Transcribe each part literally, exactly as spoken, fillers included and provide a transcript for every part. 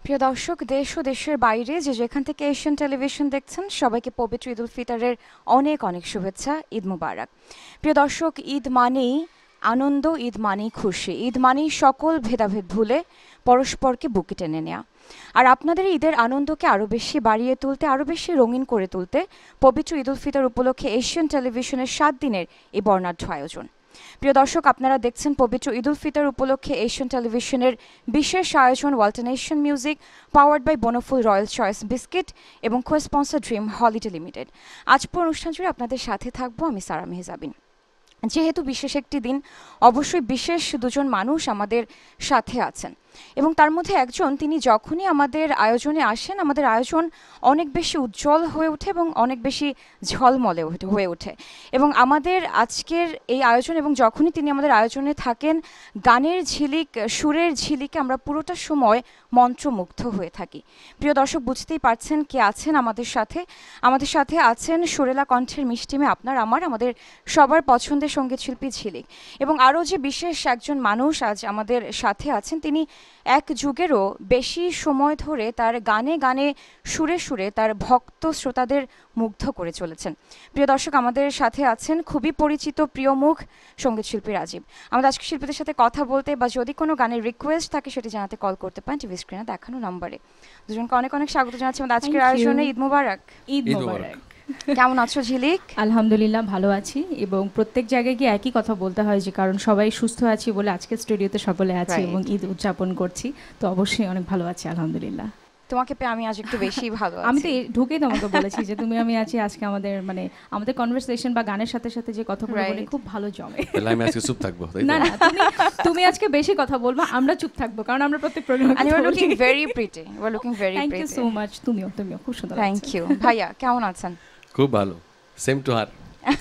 প্রিয় দর্শক, দেশ ও দেশের বাইরে যে যেখান থেকে এশিয়ান টেলিভিশন দেখছেন সবাইকে পবিত্র ঈদ উল ফিতরের অনেক অনেক শুভেচ্ছা। ঈদ মুবারক। প্রিয় দর্শক, ঈদ মানেই আনন্দ, ঈদ মানেই খুশি, ঈদ মানেই সকল ভেদাভেদ ভুলে পরস্পরকে বুকে টেনে নেওয়া। আর আপনাদের ঈদের আনন্দকে আরও বেশি বাড়িয়ে তুলতে, আরও বেশি রঙিন করে তুলতে পবিত্র ঈদ উল ফিতর উপলক্ষে এশিয়ান টেলিভিশনের সাত দিনের এই বর্ণাঢ্য আয়োজন। প্রিয় দর্শক, আপনারা দেখছেন পবিত্র ঈদ উল ফিতর উপলক্ষে এশিয়ান টেলিভিশনের বিশেষ আয়োজন Walton Asian music, powered by Banaphul royal choice biscuit এবং co sponsor dream holiday limited. আজ পুরো অনুষ্ঠান জুড়ে আপনাদের সাথে থাকবো আমি সারা মেহজাবিন। যেহেতু বিশেষ একটি দিন, অবশ্যই বিশেষ দুজন মানুষ আমাদের সাথে আছেন এবং তার মধ্যে একজন, তিনি যখনই আমাদের আয়োজনে আসেন আমাদের আয়োজন অনেক বেশি উজ্জ্বল হয়ে ওঠে এবং অনেক বেশি ঝলমলে হয়ে ওঠে। এবং আমাদের আজকের এই আয়োজন এবং যখনই তিনি আমাদের আয়োজনে থাকেন, গানের ঝিলিক, সুরের ঝিলিকে আমরা পুরোটা সময় মন্ত্রমুগ্ধ হয়ে থাকি। প্রিয় দর্শক, বুঝতেই পারছেন কে আছেন আমাদের সাথে। আমাদের সাথে আছেন সুরেলা কণ্ঠের মিষ্টিমে আপনার আমার, আমাদের সবার পছন্দের সঙ্গীত শিল্পী ঝিলিক। এবং আরও যে বিশেষ একজন মানুষ আজ আমাদের সাথে আছেন, তিনি এক যুগেরও বেশি সময় ধরে তার গানে গানে সুরে সুরে তার ভক্ত শ্রোতাদের মুগ্ধ করে চলেছেন। প্রিয় দর্শক, আমাদের সাথে আছেন খুবই পরিচিত প্রিয় মুখ সঙ্গীত শিল্পী রাজীব। আমাদের আজকে শিল্পীদের সাথে কথা বলতে বা যদি কোনো গানের রিকোয়েস্ট থাকে সেটি জানাতে কল করতে পারেন টিভি স্ক্রিনে দেখানো নম্বরে। দুজনকে অনেক অনেক স্বাগত জানাচ্ছি আমাদের আজকের আয়োজনে। ঈদ মুবারক। ঈদ মুবারক। কেমন আছো ঝিলিক? আলহামদুলিল্লাহ ভালো আছি, এবং প্রত্যেক জায়গায় গিয়ে একই কথা বলতে হয় যে কারণ সবাই সুস্থ আছি বলে আজকে স্টুডিওতে সকলে আছি এবং ঈদ উদযাপন করছি, তো অবশ্যই অনেক ভালো আছি আলহামদুলিল্লাহ। তোমাকে পেয়ে আমি আজ একটু বেশি ভালো আছি। আমি তো ঢুকেই তোমাকে বলেছি যে তুমি আমি আছি আজকে, আমাদের মানে আমাদের কনভারসেশন বা গানের সাথে সাথে যে কথাগুলো বলে খুব ভালো জমে। তাহলে আমি আজকে চুপ থাকবো? না না, তুমি তুমি আজকে বেশি কথা বলবা, আমরা চুপ থাকবো, কারণ আমরা প্রত্যেক প্রোগ্রামে And you are looking very pretty. You are looking very pretty. Thank you so much. তুমিও তুমিও খুব সুন্দর। Thank you. ভাইয়া কেমন আছেন? খুব ভালো, সেম টু হার।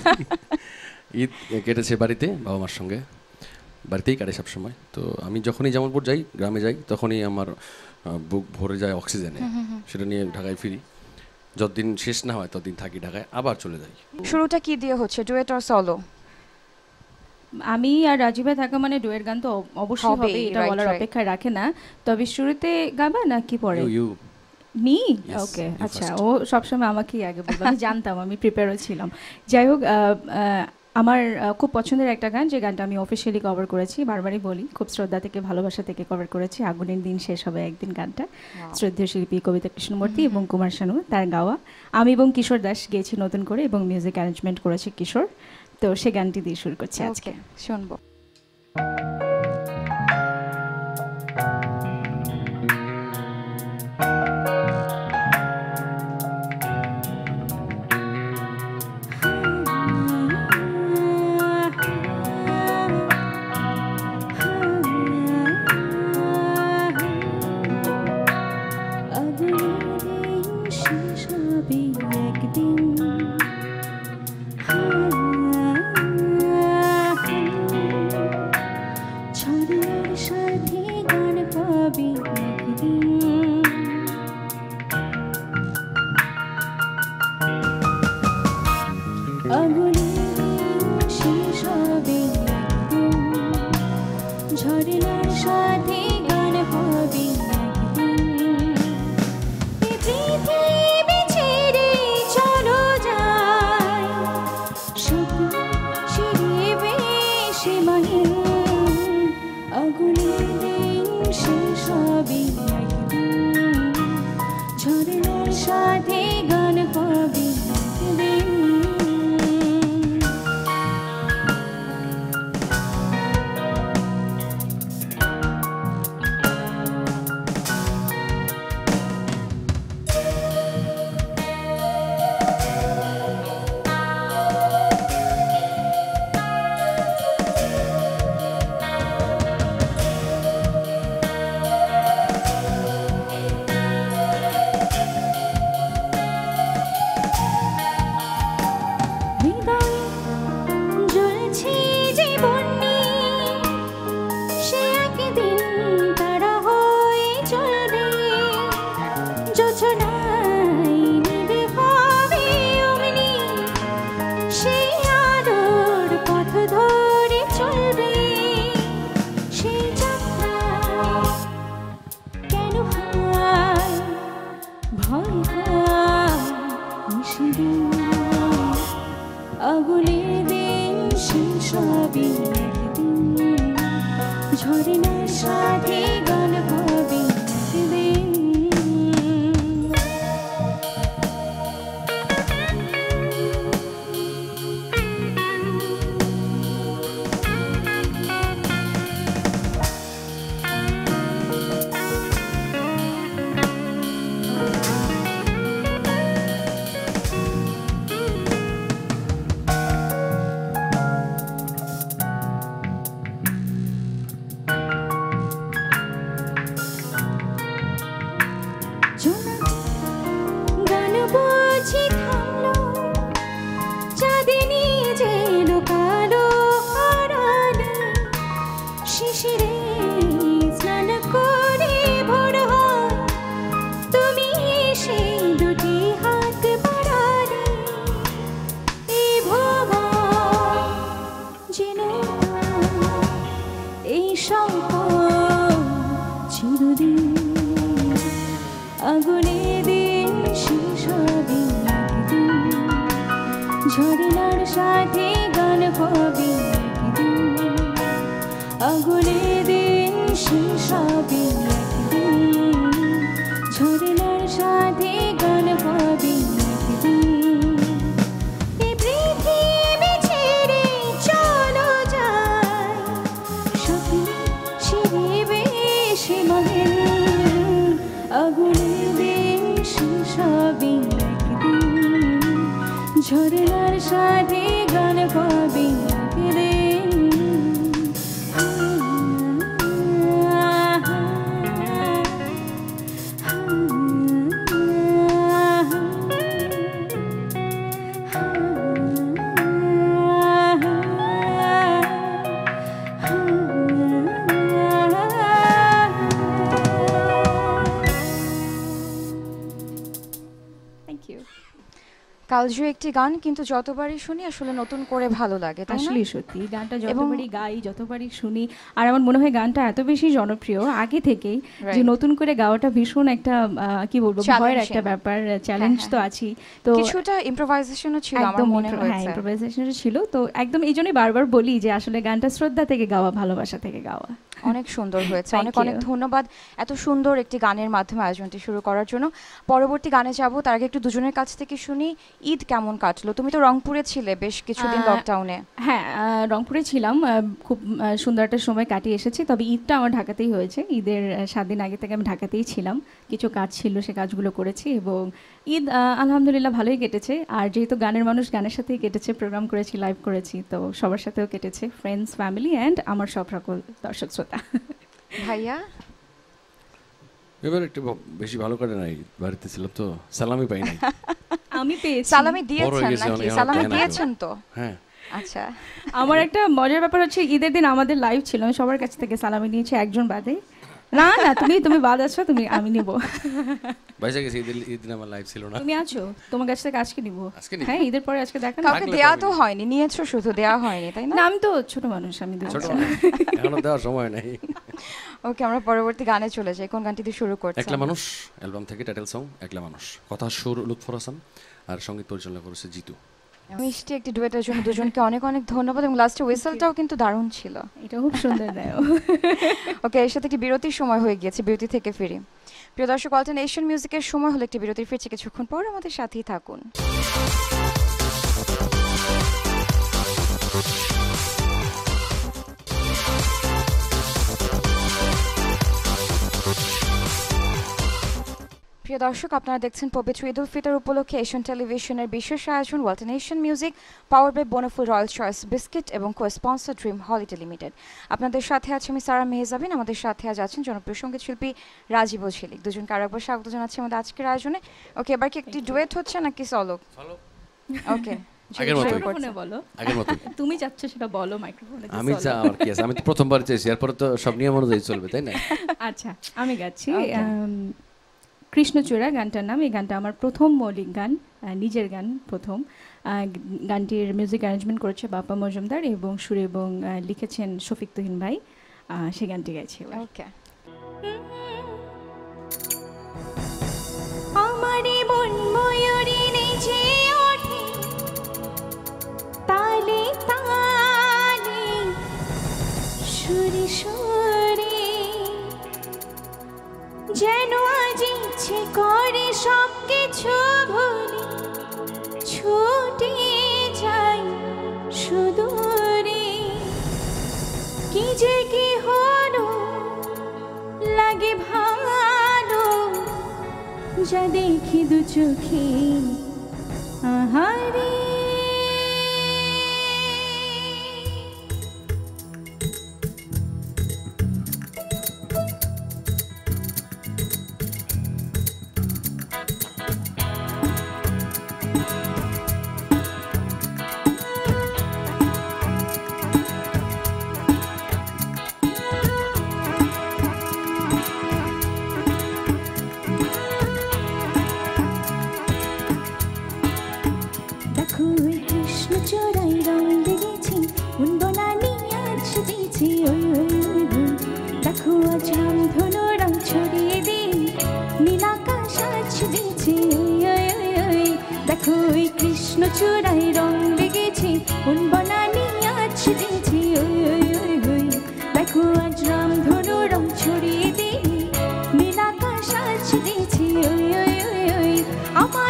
ঈদ কেটেছে বাড়িতে, বাবা মার সঙ্গে, বাড়িতেই কাটে সব সময়। তো আমি যখনই জামালপুর যাই, গ্রামে যাই, তখনই আমার বুক ভরে যায় অক্সিজেনে, সেটা নিয়ে ঢাকায় ফিরি। যতদিন শেষ না হয় ততদিন থাকি ঢাকায়, আবার চলে যাই। শুরুটা কি দিয়ে হচ্ছে, ডুয়েট অর সলো? আমি আর রাজীবে থাকা মানে ডুয়েট গান তো অবশ্যই হবে, এটা বলার অপেক্ষায় রাখে না। তবে শুরুতে গাবা না কি পরে? ইউ মি ওকে, আচ্ছা, ও সবসময় আমাকেই আগে বলবে, আমি জানতাম, আমি প্রিপেয়ারও ছিলাম। যাই হোক, আমার খুব পছন্দের একটা গান, যে গানটা আমি অফিসিয়ালি কভার করেছি, বারবারই বলি, খুব শ্রদ্ধা থেকে ভালোবাসা থেকে কভার করেছি, আগুনের দিন শেষ হবে একদিন গানটা। শ্রদ্ধেয় শিল্পী কবিতা কৃষ্ণমূর্তি এবং কুমার শানু তার গাওয়া। আমি এবং কিশোর দাস গেয়েছি নতুন করে, এবং মিউজিক অ্যারেঞ্জমেন্ট করেছে কিশোর। তো সে গানটি দিয়ে শুরু করছি আজকে, শুনবো। সবই একদিন ঝরনার সাথে গান হবে একদিন। গান বুঝি থামলো, চাঁদিনী যে লুকালো আড়ালে, শিশিরে স্নান করে ভোর হয়, তুমি সেই দুটি হাত বাড়ালে, এই ভুবন যেন এই সম্পদ চিরদিন আগুনে দিন শেষ হবে একদিন ঝরনার সাথে গান হবে একদিন আগুনে দিন শেষ হবে একদিন ঝরনার সাথে গান হবে একদিন এই পৃথিবী ছেড়ে চলো যায় স্বপ্ন শিরে বেশি মহেন আগুনে দিন শেষ হবে একদিন ঝরনার সাথে গান পাবে একদিন। Thank you. কালজয়ী একটি গান, কিন্তু যতবারই শুনি আসলে নতুন করে ভালো লাগে, তাই না? আসলে সত্যি গানটা এবং- যতবারই গাই যতবারই শুনি, আর আমার মনে হয় গানটা এত বেশি জনপ্রিয় আগে থেকেই যে Right. নতুন করে গাওয়াটা ভীষণ একটা আহ, কি বলবো ভয়ের Challenging. একটা ব্যাপার, চ্যালেঞ্জ হ্যাঁ, তো হ্যাঁ। আছেই। তো কিছুটা ইম্প্রোভাইজেশনও ছিল আমার একদম মনে impro- হ্যাঁ হয়েছে। ইম্প্রোভাইজেশন ছিল, তো একদম এই জন্যই বারবার বলি যে আসলে গানটা শ্রদ্ধা থেকে গাওয়া, ভালোবাসা থেকে গাওয়া। অনেক সুন্দর হয়েছে, Thank অনেক অনেক you. ধন্যবাদ এত সুন্দর একটি গানের মাধ্যমে আয়োজনটি শুরু করার জন্য। পরবর্তী গানে যাব, তার আগে একটু দুজনের কাছ থেকে শুনি ঈদ কেমন কাটলো। তুমি তো রংপুরে ছিলে বেশ কিছুদিন আহ, লকডাউনে। হ্যাঁ আহ, রংপুরে ছিলাম, আহ, খুব আহ, সুন্দর একটা সময় কাটিয়ে এসেছি, তবে ঈদটা আমার ঢাকাতেই হয়েছে। ঈদের আহ, সাত দিন আগে থেকে আমি ঢাকাতেই ছিলাম, কিছু কাজ ছিল সে কাজগুলো করেছি, এবং ঈদ আহ, আলহামদুলিল্লাহ ভালোই কেটেছে। আর যেহেতু গানের মানুষ, গানের সাথেই কেটেছে, প্রোগ্রাম করেছি, লাইভ করেছি, তো সবার সাথেও কেটেছে, ফ্রেন্ডস, ফ্যামিলি অ্যান্ড আমার সব সকল দর্শক শ্রোতা। ভাইয়া এবার একটু ব- বেশি ভালো করে নাই, বাড়িতে ছিলাম তো সালামি পাই নাই। আমি পেয়েছি। সালামি বড় দিয়েছেন হয়ে গেছে নাকি? অনেক, আমার সালামি দেয় না তো। দিয়েছেন তো? হ্যাঁ, আচ্ছা, আমার একটা মজার ব্যাপার হচ্ছে, ঈদের দিন আমাদের লাইভ ছিল, আমি সবার কাছ থেকে সালামি নিয়েছি, একজন বাদে। না না তুমি তুমি বাদ আছো, তুমি আমি নিব। বাইসা গেছে ঈদের ঈদ দিন আমার লাইভ ছিল না। তুমি আছো, তোমার কাছ থেকে আজকে নিব। আজকে নিবো? হ্যাঁ ঈদের পরে আজকে দেখা না। কাউকে থাকলে দেয়া তো তো আমি- হয়নি, নিয়েছো শুধু, দেয়া হয়নি, তাই না? না আমি তো ছোট মানুষ, আমি দেব ছোট না। মানুষ, এখনো দেওয়ার সময় নাই। ওকে, আমরা পরবর্তী গানে চলে যাই। কোন গানটি দিয়ে শুরু করছি? একলা মানুষ অ্যালবাম থেকে টাইটেল সং একলা মানুষ, কথা সুর লুৎফর হাসান আর সঙ্গীত পরিচালনা করেছে জিতু। মিষ্টি একটি ডুয়েটের জন্য দুজনকে অনেক অনেক ধন্যবাদ, এবং লাস্টে হুইসেলটাও কিন্তু দারুণ ছিল। এটা খুব সুন্দর দেয়। ওকে, এর সাথে একটি বিরতির সময় হয়ে গিয়েছে, বিরতি থেকে ফিরি। প্রিয় দর্শক, অল্টারনেশন মিউজিকের সময় হলো একটি বিরতির, ফিরছে কিছুক্ষণ পর, আমাদের সাথেই থাকুন। প্রিয় দর্শক, আপনারা দেখছেন পবিত্র ঈদ উল ফিতর উপলক্ষে এশিয়ান টেলিভিশনের বিশেষ আয়োজন Walton Asian music, power by Banaphul royal choice biscuit এবং co sponsor dream holiday limited. আপনাদের সাথে আছে আমি সারা মেহজাবিন, আমাদের সাথে আজ আছেন জনপ্রিয় সঙ্গীত শিল্পী রাজীব ও ঝিলিক। দুজনকে আরেকবার স্বাগত জানাচ্ছি আমাদের আজকের আয়োজনে। ওকে, এবার কি একটি ডুয়েট হচ্ছে নাকি সলো? ওকে, আগের মতোই। মাইক্রোফোনে বলো, আগের মতো তুমি চাচ্ছ সেটা বলো মাইক্রোফোনে। আমি যা আমার কি আছে, আমি তো প্রথমবার চেয়েছি, এরপরে তো সব নিয়ম অনুযায়ী চলবে, তাই না? আচ্ছা আমি গাচ্ছি Okay. আম, কৃষ্ণচূড়া গানটার নাম। এই গানটা আমার প্রথম মৌলিক গান, আহ, নিজের গান প্রথম। আহ, গানটির মিউজিক অ্যারেঞ্জমেন্ট করেছে বাপ্পা মজুমদার এবং সুর এবং আহ, লিখেছেন শফিক তুহিন ভাই। আহ, সেই গানটি গাইছি এবার। ওকে। আমারই মন ময়ূরী নেচে ওঠে তালে তালে, সুরে সুরে যেন আজ ইচ্ছে করে সব কিছু ভুলে ছুটে যাই সুদূরে। কি যে কি হলো লাগে ভালো যা দেখি দু চোখে আহারে। দেখো ওই কৃষ্ণচূড়ায় রং লেগেছে, কোন বনানি আজ সেজেছে ওই ওই ওই ওই। দেখো আজ রামধনু রং ছড়িয়ে দিন, নীল আকাশ আজ সেজেছে ওই ওই ওই ওই। দেখো ওই কৃষ্ণচূড়ায় রং লেগেছে, কোন বনানি আজ সেজেছে ওই ওই ওই ওই। দেখো আজ রামধনু রং ছড়িয়ে দিন, নীল আকাশ আজ সেজেছে ওই ওই ওই ওই। আমার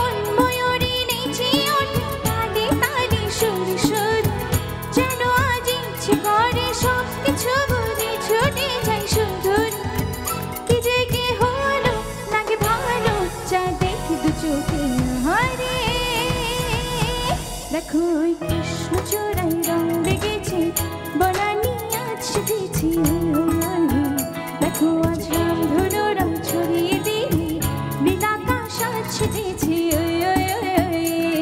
দেখো ওই কৃষ্ণচূড়ায় রং লেগেছে, বনানি আজ সেজেছে ওই ওই ওই। দেখো আজ রামধনু রং ছড়িয়ে দিলে, নীল আকাশ আজ সেজেছে ওই ওই ওই ওই।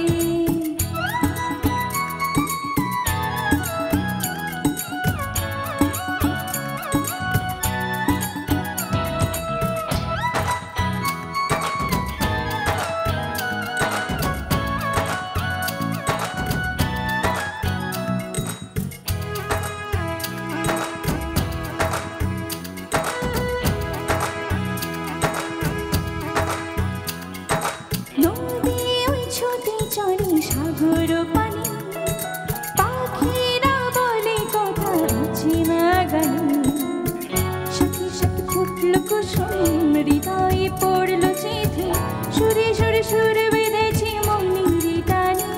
সাগর পানি পাখিরা বলে কথা অচেনা গানে, সাথে সাথে ফুটল কুসুম হৃদয়ে পড়ল চেথে, সুরে সুরে সুরে বেঁধেছে মনের টানে।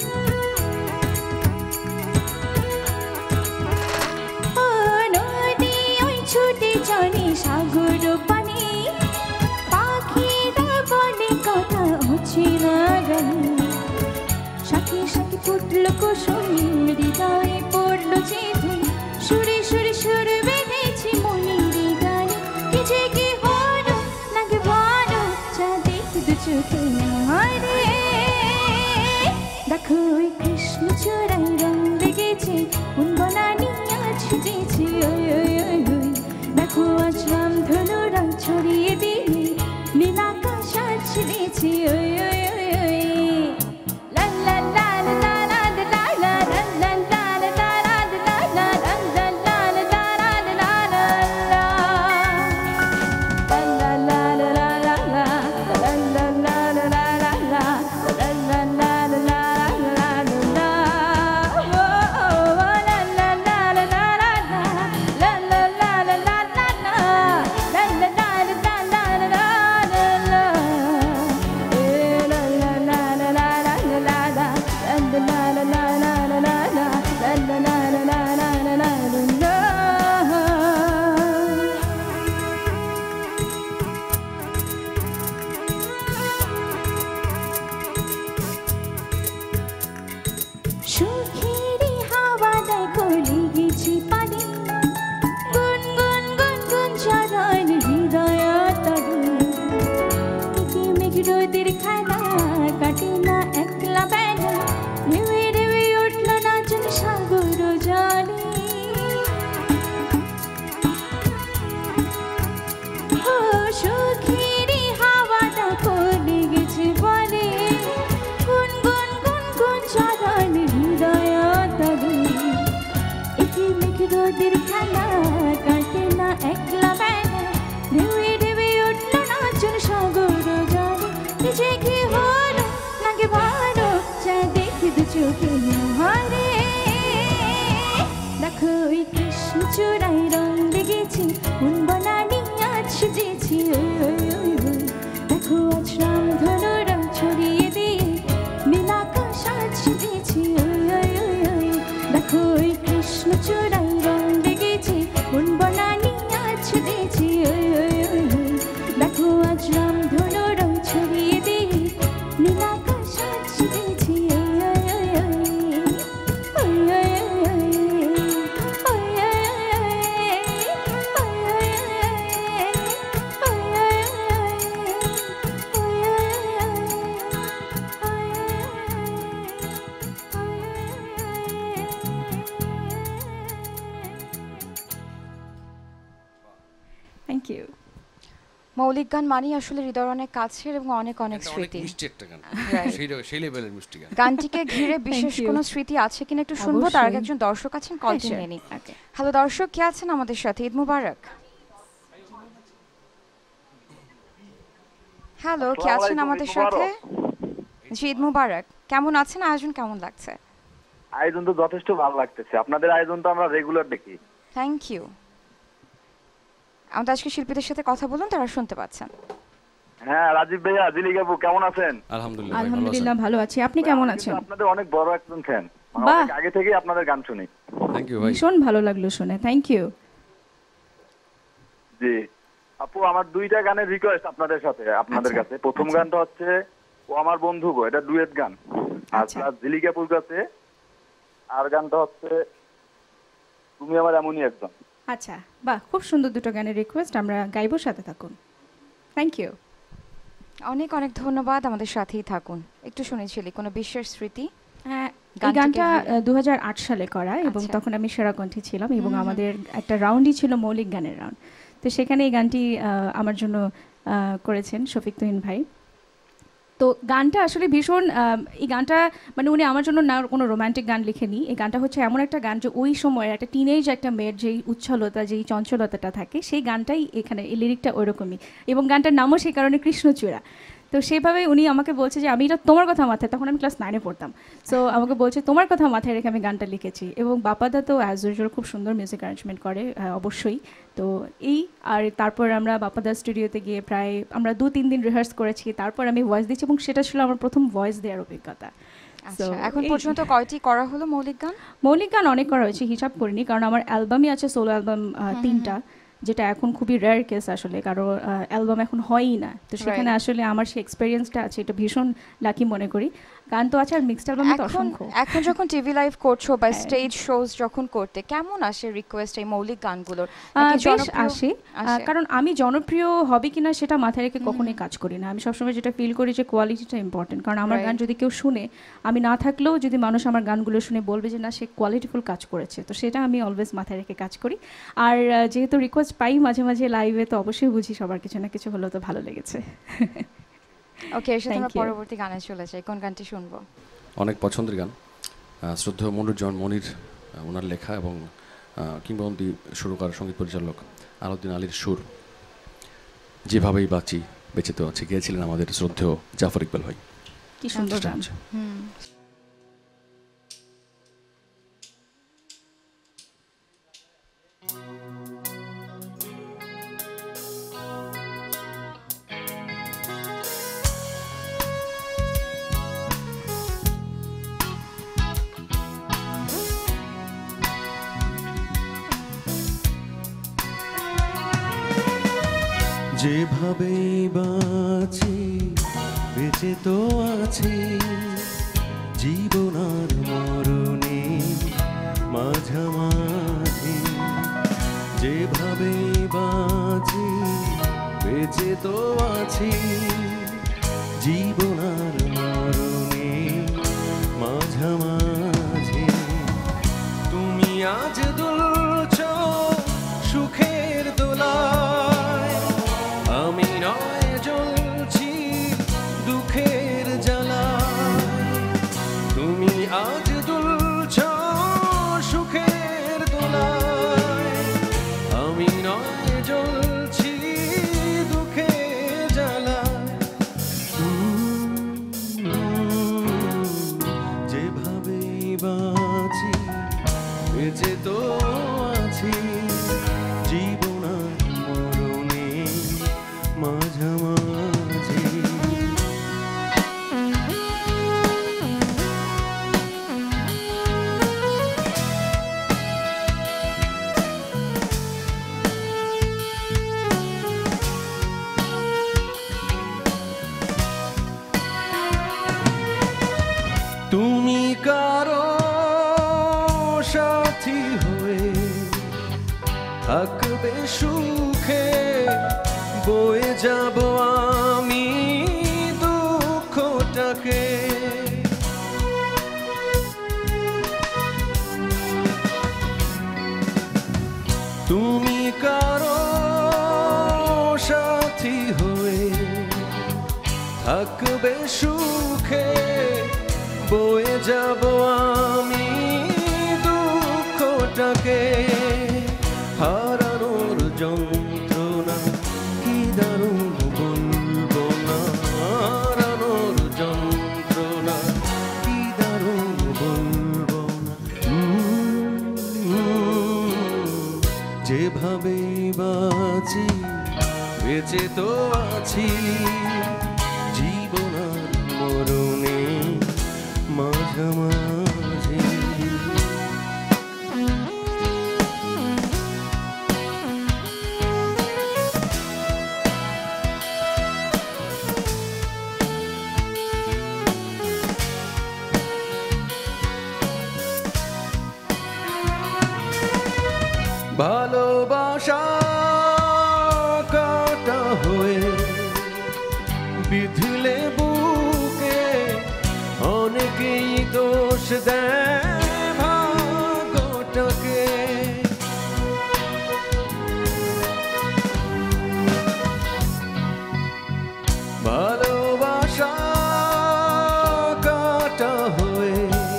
ও নদী ওই ছুটে চলে সাগর পানি, পাখিরা বলে কথা অচেনা গানে, সাথে সাথে ফুটল কুসুম হৃদয়ে পড়ল চেথে, সুরে সুরে সুরে বেঁধেছে মনের গানে। কি যে কি হলো লাগে ভালো যা দেখি দু চোখে আহারে। দেখো ওই কৃষ্ণচূড়ায় রং লেগেছে, কোন বনানি আজ সেজেছে ওই ওই ওই ওই। দেখো আজ রামধনু রং ছড়িয়ে দিলে, নীল আকাশ আজ সেজেছে ওই ওই ওই ওই। সুখেরই হাওয়া দেখো লেগেছে পানি, গুন গুন গুন গুন চরণ হৃদয় তরে। মেঘে মেঘ রোদের খেলা কাটে না একলা বেলা, ঢেউয়ে ঢেউয়ে উঠল নাচন সাগর জলে। ও সুখেরই হাওয়া দেখো লেগেছে বলে, গুন গুন গুন গুন চরণ হৃদয় তরে। একে মেঘ রোদের খেলা কাটে না একলা বেলা, ঢেউয়ে ঢেউয়ে উঠল নাচন সাগর জলে। কি যে কি হলো লাগে ভালো যা দেখি দু চোখে আহারে। দেখো ওই কৃষ্ণ চূড়ায় রং লেগেছে মন বনানি আজ সেজেছি ওই ওই ওই ওই দেখো আজ রামধনু রং ছড়িয়ে দিয়ে নীলাকাশ আজ সেজেছি ওই ওই ওই ওই দেখো ওই কৃষ্ণ চূড়ায় রং লেগেছে মন বনানি আজ সেজেছি ওই ওই ওই ওই দেখো আজ রামধনু রং ছড়িয়ে দিয়ে নীলাকাশ আজ সেজেছি ওই ওই ওই ওই ওই ওই থ্যাংক ইউ মৌলিক গান মানেই আসলে হৃদয়ের অনেক কাছের এবং অনেক অনেক এটা অনেক স্মৃতি মিষ্টি একটা গান Right. সেই সেই লেভেলের মিষ্টি গান গানটিকে ঘিরে বিশেষ you. কোনো স্মৃতি আছে কিনা একটু শুনবো তার আগে অবশ্যই। একজন দর্শক আছেন কলটি sure. নিয়ে নিই Okay. হ্যালো দর্শক কে আছেন আমাদের সাথে ঈদ মুবারক হ্যালো কে আসসালামু আছেন আলাইকুম, আমাদের ঈদ সাথে মুবারক। জি ঈদ মুবারক কেমন আছেন আয়োজন কেমন লাগছে আয়োজন তো যথেষ্ট ভালো লাগতেছে, আপনাদের আয়োজন তো আমরা রেগুলার দেখি। থ্যাংক ইউ আমাদের আজকে শিল্পীদের সাথে কথা বলুন তারা শুনতে পাচ্ছেন হ্যাঁ রাজীব ভাইয়া, জিলিক আপু কেমন আছেন? আলহামদুলিল্লাহ ভাই, ভালো আছেন? আলহামদুলিল্লাহ ভালো আছি আপনি কেমন আমি আছেন কিন্তু আপনাদের অনেক বড় একজন ফ্যান, বাহ। অনেক আগে থেকেই আপনাদের গান শুনি। থ্যাংক ইউ ভাই। ভীষণ ভালো লাগলো শুনে থ্যাংক ইউ জি আপু, আমার দুইটা গানের রিকোয়েস্ট আপনাদের সাথে, আপনাদের আচ্ছা, কাছে। প্রথম আচ্ছা। গানটা হচ্ছে ও আমার বন্ধু গো, এটা ডুয়েট গান। আর আচ্ছা। প্লাস জিলিক আপুর কাছে আর গানটা হচ্ছে তুমি আমার এমনই একজন। আচ্ছা বাহ খুব সুন্দর দুটো গানের রিকোয়েস্ট আমরা গাইবো সাথে থাকুন থ্যাংক ইউ অনেক অনেক ধন্যবাদ আমাদের সাথেই থাকুন একটু শুনেছিলি কোনো বিশেষ স্মৃতি হ্যাঁ এই গানটাকে গানটা ঘিরে। দু হাজার আট সালে করা এবং আচ্ছা। তখন আমি সেরাকণ্ঠী ছিলাম এবং হুম হুম। আমাদের একটা রাউন্ডই ছিল মৌলিক গানের রাউন্ড তো সেখানে এই গানটি আহ, আমার জন্য আহ, করেছেন শফিক তুহিন ভাই তো গানটা আসলে ভীষণ আহ, এই গানটা মানে উনি আমার জন্য না কোনো রোমান্টিক গান লিখেনি এই গানটা হচ্ছে এমন একটা গান যে ওই সময়ের একটা টিনেজ একটা মেয়ের যেই উচ্ছলতা যেই চঞ্চলতাটা থাকে সেই গানটাই এখানে এই লিরিকটা ওইরকমই এবং গানটার নামও সেই কারণে কৃষ্ণচূড়া তো সেভাবে উনি আমাকে বলছে যে আমি এটা তোমার কথা মাথায় তখন আমি ক্লাস নাইনে পড়তাম সো আমাকে বলছে তোমার কথা মাথায় রেখে আমি গানটা লিখেছি এবং বাপাদা তো অ্যাজ ইউজুয়াল খুব সুন্দর মিউজিক অ্যারেঞ্জমেন্ট করে আহ, অবশ্যই তো এই আর তারপর আমরা বাপাদা স্টুডিওতে গিয়ে প্রায় আমরা দু তিন দিন রিহার্স করেছি তারপর আমি ভয়েস দিচ্ছি এবং সেটা ছিল আমার প্রথম ভয়েস দেওয়ার অভিজ্ঞতা আচ্ছা So, এখন এই- পর্যন্ত কয়টি করা হলো মৌলিক গান মৌলিক গান অনেক করা হয়েছে হিসাব করিনি কারণ আমার অ্যালবামই আছে সোলো অ্যালবাম তিনটা যেটা এখন খুবই রেয়ার কেস আসলে কারণ অ্যালবাম এখন হয়ই না তো সেখানে Right. আসলে আমার সেই এক্সপিরিয়েন্সটা আছে এটা ভীষণ লাকি মনে করি গান তো আছে আর মিক্সড অ্যালবামে তো এখন অসংখ্য এখন যখন টিভি লাইভ করছো বা হ্যাঁ। স্টেজ শোজ যখন করতে কেমন আসে রিকোয়েস্ট এই মৌলিক গানগুলোর আহ, নাকি বেশ জনপ্রিয় আসে আহ, আসে? কারণ আমি জনপ্রিয় হবে কিনা সেটা মাথায় রেখে কখনোই কাজ করি না আমি সবসময় যেটা ফিল করি যে কোয়ালিটিটা ইম্পর্টেন্ট কারণ আমার Right. গান যদি কেউ শুনে আমি না থাকলেও যদি মানুষ আমার গানগুলো শুনে বলবে যে না সে কোয়ালিটিফুল কাজ করেছে তো সেটা আমি অলওয়েজ মাথায় রেখে কাজ করি আর আহ, যেহেতু রিকোয়েস্ট পাই মাঝে মাঝে লাইভে তো অবশ্যই বুঝি সবার কিছু না কিছু হলেও তো ভালো লেগেছে ওকে এর সাথে Thank আমরা you. পরবর্তী গানে চলে যাই কোন গানটি শুনবো অনেক পছন্দের গান আহ, শ্রদ্ধেয় মনিরুজ্জামান মনির আহ, ওনার লেখা এবং আহ, কিংবদন্তি সুরকার সঙ্গীত পরিচালক আলাউদ্দিন আলীর সুর যেভাবেই বাঁচি বেঁচে তো আছে গিয়েছিলেন আমাদের শ্রদ্ধেয় জাফর ইকবাল ভাই কি সুন্দর গান হুম যেভাবে বাঁচি বেঁচে তো আছি জীবন আর মরণে মাঝামাঝি যেভাবে বাঁচি বেঁচে তো আছি জীবন আর মরণে মাঝামাঝি তুমি আজ দুলছ সুখের দোলায় আমি নয় জ্বলছি দুঃখের জ্বালায় তুমি আজ দুলছ সুখের দোলায় আমি নয় জ্বলছি দুঃখের জ্বালায় যেভাবে বাঁচি বেঁচে তো আছি থাকবে সুখে বয়ে যাব আমি দুঃখটাকে। তুমি কারো সাথী হয়ে থাকবে সুখে বয়ে যাব আমি দুঃখটাকে। হারানোর যন্ত্রণা কি দারুণ বলবো না, হারানোর যন্ত্রণা কি দারুণ বলবো না। উম, যেভাবেই বাঁচি বেঁচে তো আছি, জীবন আর মরণে মাঝামাঝি। ভালোবাসা কাটা হয়ে বিধলে বুকে অনেকেই দোষ দেয় ভাগ্যটাকে। ভালোবাসা কাটা হয়ে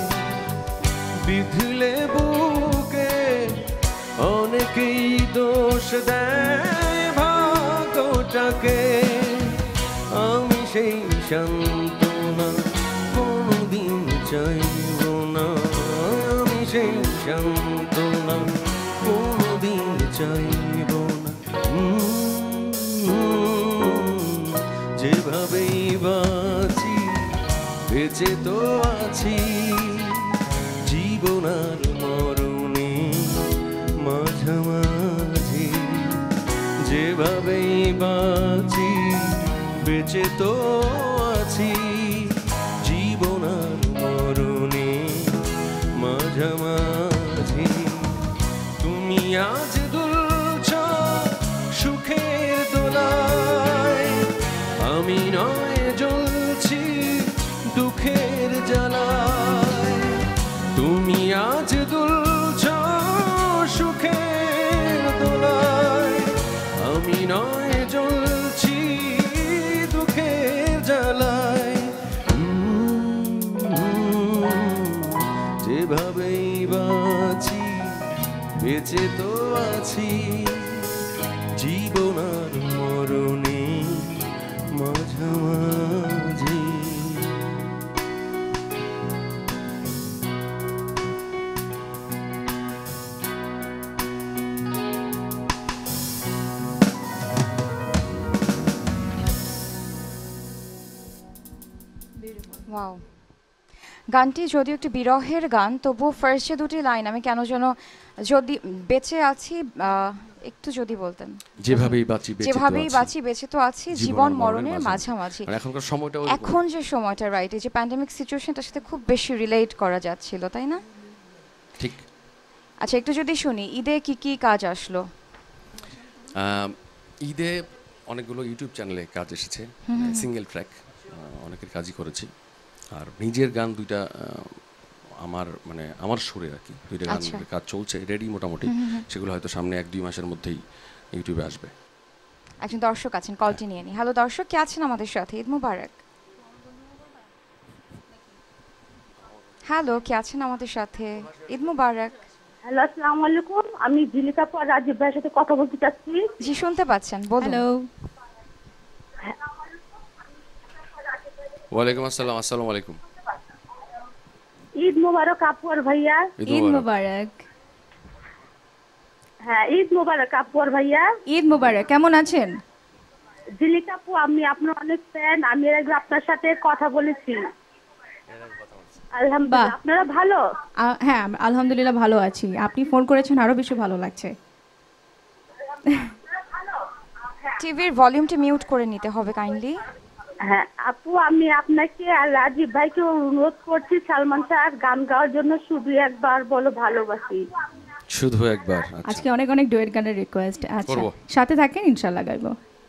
বিধলে বুকে অনেকেই দোষ দেয় ভাগ্যটাকে। আমি সেই সান্ত্বনা কোনদিন চাইব না, আমি সেই সান্ত্বনা কোনদিন চাইব না। উম, যেভাবেই বাঁচি বেঁচে তো আছি, জীবন আর মরণে মাঝামাঝি। যেভাবেই বাঁচি বেঁচে তো আছি, জীবন আর মরণে মাঝামাঝি। তুমি আজ দুলছ সুখের দোলায়, আমি নয় জ্বলছি দুঃখের জ্বালায়। তুমি আজ দুলছ সুখের দোলায়, আমি নয় জ্বলছি দুঃখের জ্বালায়। উম, যেভাবেই বাঁচি বেঁচে তো আছি, জীবন আর মরণে মাঝামাঝি। ওয়াও, গানটি যদিও একটি বিরহের গান, তবুও ফার্স্ট যে দুটি লাইন আমি কেন যেন যদি বেঁচে আছি, আহ, একটু যদি বলতেন। যেভাবেই বাঁচি বেঁচে তো যেভাবেই আছি, বাঁচি বেঁচে তো আছি, জীবন মরণের মাঝামাঝি। আর এখনকার সময়টাও এখন যে সময়টা, রাইট, এই যে প্যান্ডেমিক সিচুয়েশনটার সাথে খুব বেশি রিলেট করা যাচ্ছিল, তাই না? ঠিক। আচ্ছা, একটু যদি শুনি, ঈদে কি কি কাজ আসলো? আম, ঈদে অনেকগুলো ইউটিউব চ্যানেলে কাজ এসেছে, সিঙ্গেল ট্র্যাক অনেকের কাজই করেছি। আর নিজের গান দুইটা আহ, আমার মানে আমার সুরে আর কি দুইটা গান আচ্ছা। কাজ চলছে রেডি মোটামুটি, সেগুলো হয়তো সামনে এক দুই মাসের মধ্যেই ইউটিউবে আসবে। একজন দর্শক আছেন, কলটি নিয়ে নি। হ্যালো দর্শক, কে আছেন আমাদের সাথে? ঈদ মুবারক। হ্যালো, কে আছেন আমাদের সাথে? ঈদ মুবারক। হ্যালো, আসসালামু আলাইকুম। আমি জিলিকা পর রাজীব ভাইয়ের সাথে কথা বলতে চাচ্ছি। জি, শুনতে পাচ্ছেন, বলুন। হ্যালো, ওয়ালাইকুম আসসালাম। আসসালামু আলাইকুম। ঈদ মোবারক আপু আর ভাইয়া। ঈদ মুবারক। হ্যাঁ, ঈদ মোবারক আপু আর ভাইয়া। ঈদ মুবারক। কেমন আছেন? জিলিকা আপু, আমি আপনার অনেক ফ্যান। আমি এর আগে আপনার সাথে কথা বলেছি। আলহামদুলিল্লাহ। বাহ। আপনারা ভালো? আ- হ্যাঁ, আমি আলহামদুলিল্লাহ ভালো আছি। আপনি ফোন করেছেন, আরো বেশি ভালো লাগছে। টিভির ভলিউমটি মিউট করে নিতে হবে কাইন্ডলি। হ্যাঁ আপু, আমি আপনাকে আর রাজীব ভাইকে অনুরোধ করছি সালমান শাহর গান গাওয়ার জন্য। শুধু একবার বলো ভালোবাসি। শুধু একবার আচ্ছা আজকে অনেক অনেক ডুয়েট গানের রিকোয়েস্ট। আচ্ছা করবো। সাথে থাকেন, ইনশাল্লাহ গাইবো।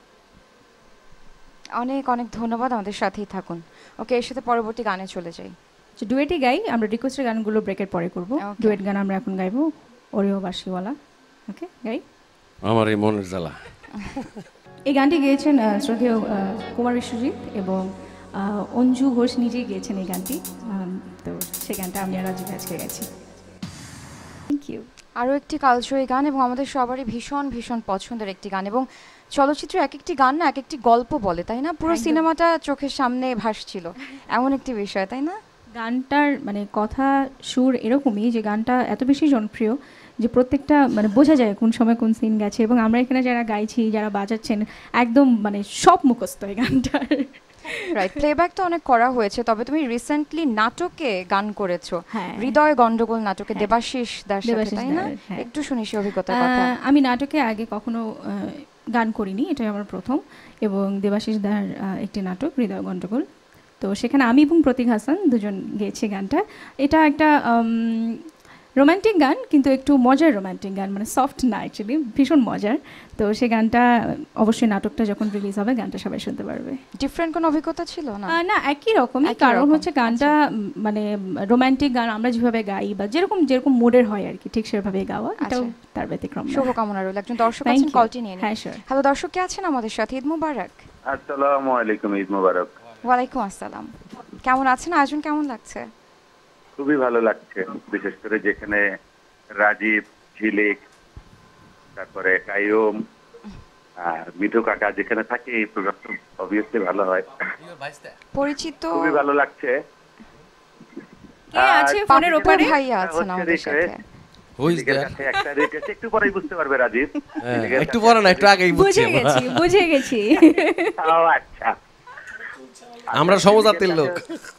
অনেক অনেক ধন্যবাদ, আমাদের সাথেই থাকুন। ওকে, এর সাথে পরবর্তী গানে চলে যাই। তো ডুয়েটই গাই, আমরা রিকোয়েস্টের গানগুলো ব্রেকের পরে করব। Okay. ডুয়েট গান আমরা এখন গাইবো, ওরিও বাসিওয়ালা। ওকে গাই। আমার এই মনের জ্বালা। এই গানটি গেয়েছেন আহ, শ্রদ্ধেয় আহ, কুমার বিশ্বজিৎ এবং আহ, অঞ্জু ঘোষ নিজেই গেয়েছেন এই গানটি। আম, তো সেই গানটা আমি আর রাজীব আজকে গেছি। Thank you. আরও একটি কালজয়ী গান এবং আমাদের সবারই ভীষণ ভীষণ পছন্দের একটি গান, এবং চলচ্চিত্র এক একটি গান না এক একটি গল্প বলে, তাই না? পুরো একদম। সিনেমাটা চোখের সামনে ভাসছিল, এমন একটি বিষয়, তাই না? গানটার মানে কথা সুর এরকমই যে গানটা এত বেশি জনপ্রিয় যে প্রত্যেকটা মানে বোঝা যায় কোন সময় কোন সিন গেছে, এবং আমরা এখানে যারা গাইছি যারা বাজাচ্ছেন একদম মানে সব মুখস্থ এই গানটার। রাইট, প্লেব্যাক তো অনেক করা হয়েছে, তবে তুমি রিসেন্টলি নাটকে গান করেছো, হ্যাঁ। হৃদয় গন্ডগোল নাটকে হ্যাঁ। দেবাশিস দার সাথে, দেবাশিস তাই না? দার, হ্যাঁ। একটু শুনি সে অভিজ্ঞতার কথা। আহ, আমি নাটকে আগে কখনো আহ, গান করিনি, এটাই আমার প্রথম, এবং দেবাশিস দার আহ, একটি নাটক হৃদয় গন্ডগোল। তো সেখানে আমি এবং প্রতীক হাসান দুজন গেয়েছি গানটা। এটা একটা রোমান্টিক গান, কিন্তু একটু মজার রোমান্টিক গান, মানে সফট না, অ্যাকচুয়ালি ভীষণ মজার। তো সেই গানটা অবশ্যই নাটকটা যখন রিলিজ হবে গানটা সবাই শুনতে পারবে। ডিফারেন্ট কোনো অভিজ্ঞতা ছিল না? আহ, না একই রকমই, একই কারণ রকম, হচ্ছে গানটা উম, মানে রোমান্টিক গান আমরা যেভাবে গাই বা যেরকম যেরকম মুডের হয় আর কি, ঠিক সেভাবে গাওয়া, এটাও আচ্ছা। তার ব্যতিক্রম না। শুভকামনা রইল। একজন দর্শক Thank আছেন, you. কলটি নিয়ে নিন। হ্যাঁ স্যার। হ্যালো, দর্শক কে আছেন আমাদের সাথে? ঈদ মুবারক। আসসালামু আলাইকুম, ঈদ মোবারক। ওয়ালাইকুম আসসালাম। কেমন আছেন? আয়োজন কেমন লাগছে? খুবই ভালো লাগছে, বিশেষ করে যেখানে রাজীব, ঝিলিক, তারপরে কাইয়ুম আর মিঠু কাকা যেখানে থাকে, এই প্রোগ্রামটা অবভিয়াসলি ভালো হয়। পরিচিত খুবই ভালো লাগছে। কে আছে ফোনের পাপ্পু ওপারে? ভাইয়া আছেন হচ্ছে আমাদের সাথে। request। হু ইজ ঝিলিকের দেয়ার? কাছে একটা রিকোয়েস্ট, একটু পরেই বুঝতে পারবে রাজীব। ঝিলিকের একটু কাছে পরে না, একটা একটু আগেই বুঝছি বুঝে আমরা। গেছি বুঝে গেছি। request। ও আচ্ছা, আমরা সমজাতির লোক।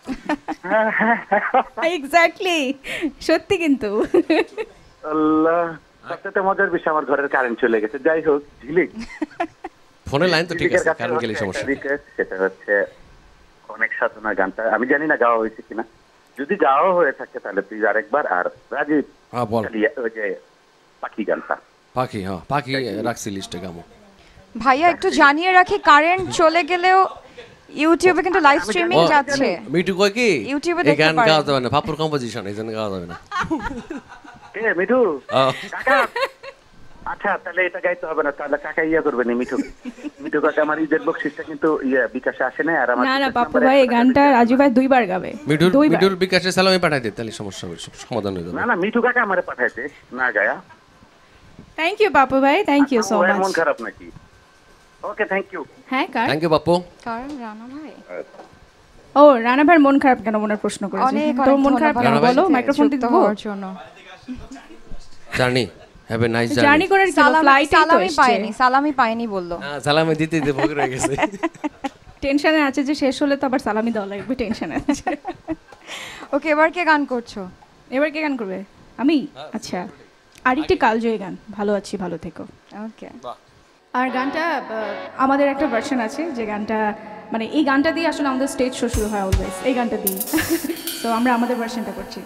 এক্স্যাক্টলি, সত্যি কিন্তু। আল্লাহ, সবচেয়ে মজার বিষয় আমার ঘরের কারেন্ট চলে গেছে। যাই হোক, ঝিলিক ফোনের লাইন তো ঠিক ঝিলিকের আছে, কাছে কারণ গেলে হচ্ছে সমস্যা। একটা request, সেটা হচ্ছে অনেক সাধনা গানটা আমি জানি না গাওয়া হয়েছে কিনা, যদি গাওয়া হয়ে থাকে তাহলে প্লিজ আরেকবার। আর রাজীব, হ্যাঁ বল। খালি ওই যে পাখি গানটা। পাখি, হ্যাঁ পাখি রাখছি লিস্টে গামো। ভাইয়া একটু জানিয়ে রাখি, কারেন্ট চলে গেলেও ইউটিউবে কিন্তু লাইভ স্ট্রিমিং ও, যাচ্ছে। মিঠু কয় কি ইউটিউবে এই দেখতে গান পারেন। গাওয়া যাবে না, পাপুর কম্পোজিশন, এই জন্য গাওয়া যাবে না। কে মিঠু ও, কাকা? আচ্ছা, তাহলে এটা গাইতে হবে না, তাহলে কাকা ইয়া করবে না। মিঠু মিঠু কাকা আমার ঈদের বকশিসটা কিন্তু ইয়া বিকাশে আসে না, আর আমার না না বিকাশ পাপ্পু নাম্বারে ভাই, এই একটা গানটা টাকা রাজু ভাই দুইবার গাবে। মিঠুর দুইবার। মিঠুর বিকাশে সালামি পাঠাই দে, তাহলে সমস্যা হবে, সব সমাধান হয়ে যাবে। না না, মিঠু কাকা আমারে পাঠাইছে না গায়া। থ্যাংক ইউ পাপ্পু ভাই, থ্যাংক ইউ সো আমার মন মাচ। খারাপ নাকি? Okay, thank you. হ্যাঁ কার? Thank you Bappu. কারণ রানা ভাই ও রানা ভাইয়ের মন খারাপ কেন মনের প্রশ্ন করেছে? অনেক তোর অনেক মন খারাপ কেন ধন্যবাদ বলো, সাথে মাইক্রোফোন যুক্ত দিব। হওয়ার জন্য। Journey, have a nice journey journey. করার কি সালামি ফ্লাইটে তো সালামি এসছে। পাইনি, সালামি পাইনি বললো। সালামি দিতে দিতে ভোগ রয়ে গেছে। টেনশনে আছে যে শেষ হলে তো আবার সালামি দেওয়া লাগবে, টেনশনে আছে। ওকে, এবার কে গান করছো? এবার কে গান করবে? আমি? আচ্ছা, আরেকটি কালজয়ী গান, ভালো আছি ভালো থেকো। ওকে, আর গানটা আহ, আমাদের একটা ভার্সন আছে যে গানটা মানে এই গানটা দিয়ে আসলে আমাদের স্টেজ শো শুরু হয় অলওয়েজ, এই গানটা দিয়ে। তো আমরা আমাদের ভার্সনটা করছি।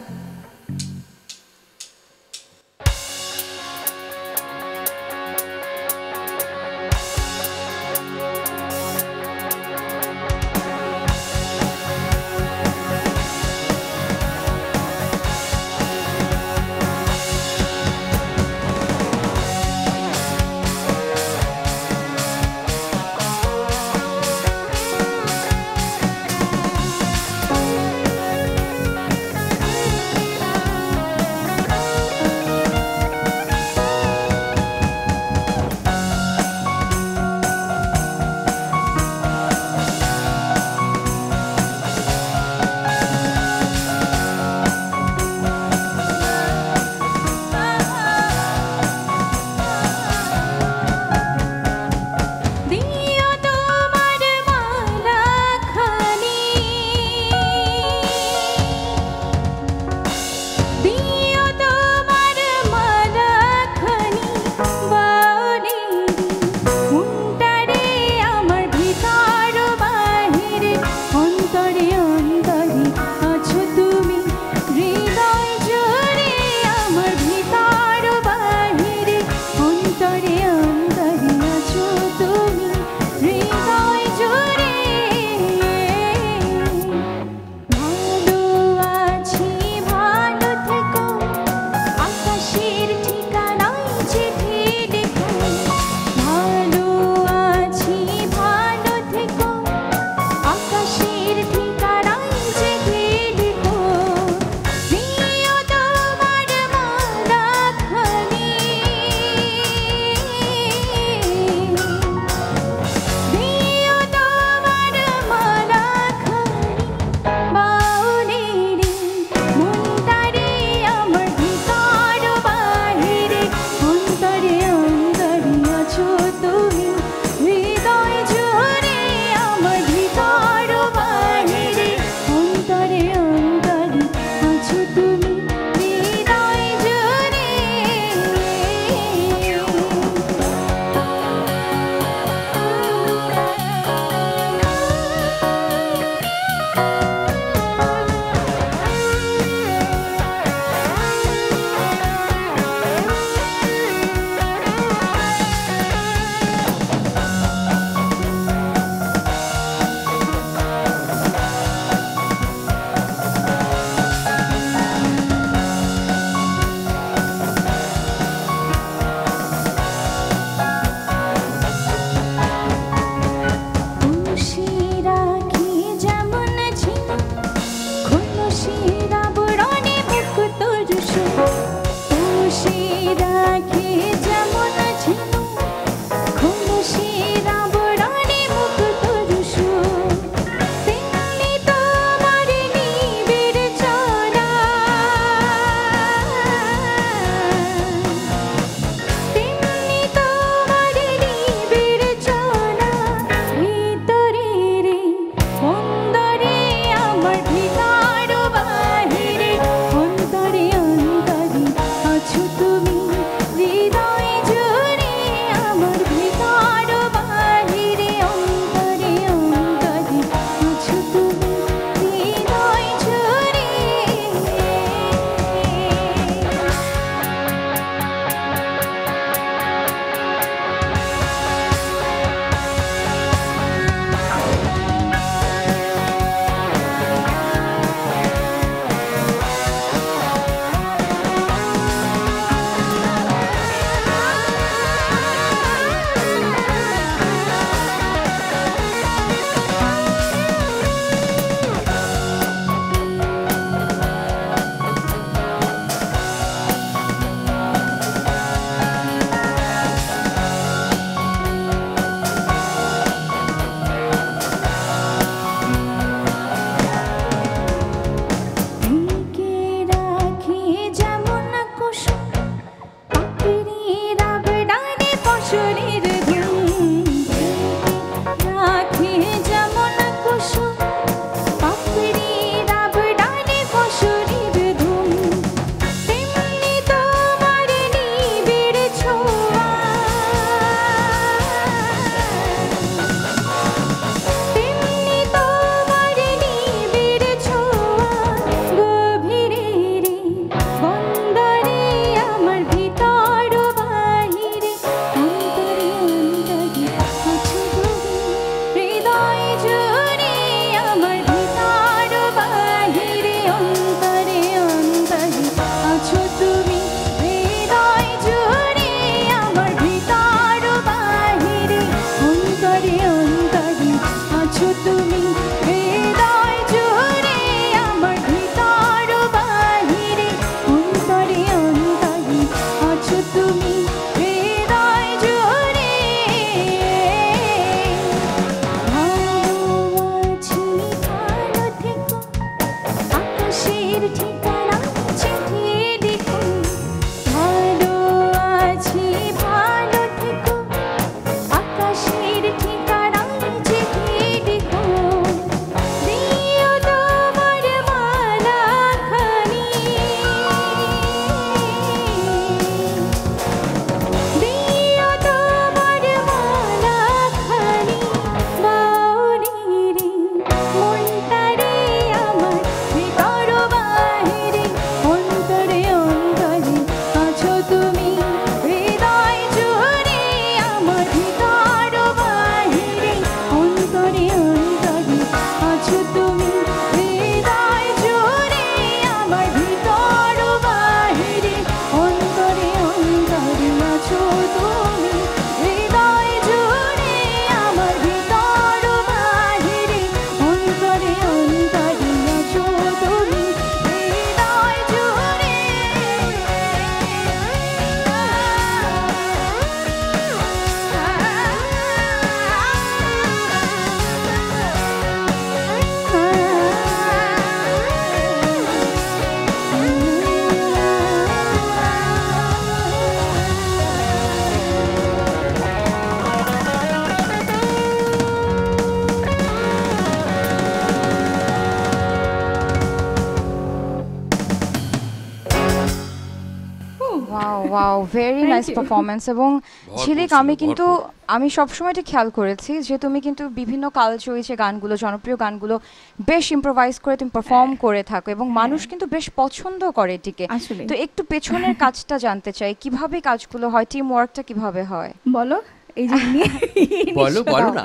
Very Thank nice you. Performance এবং ভরপুর ঝিলিক ছিল, আমি কিন্তু ভরপুর। আমি সবসময় এটা খেয়াল করেছি যে তুমি কিন্তু বিভিন্ন কালজয়ী যে গানগুলো জনপ্রিয় গানগুলো বেশ ইম্প্রোভাইজ করে তুমি পারফর্ম করে থাকো এবং মানুষ কিন্তু বেশ পছন্দ করে এটিকে। আসলে তো একটু পেছনের কাজটা জানতে চাই, কিভাবে কাজগুলো হয়, টিম ওয়ার্কটা কিভাবে হয়? বলো এই যে ইনি- ইনি বলো বলো না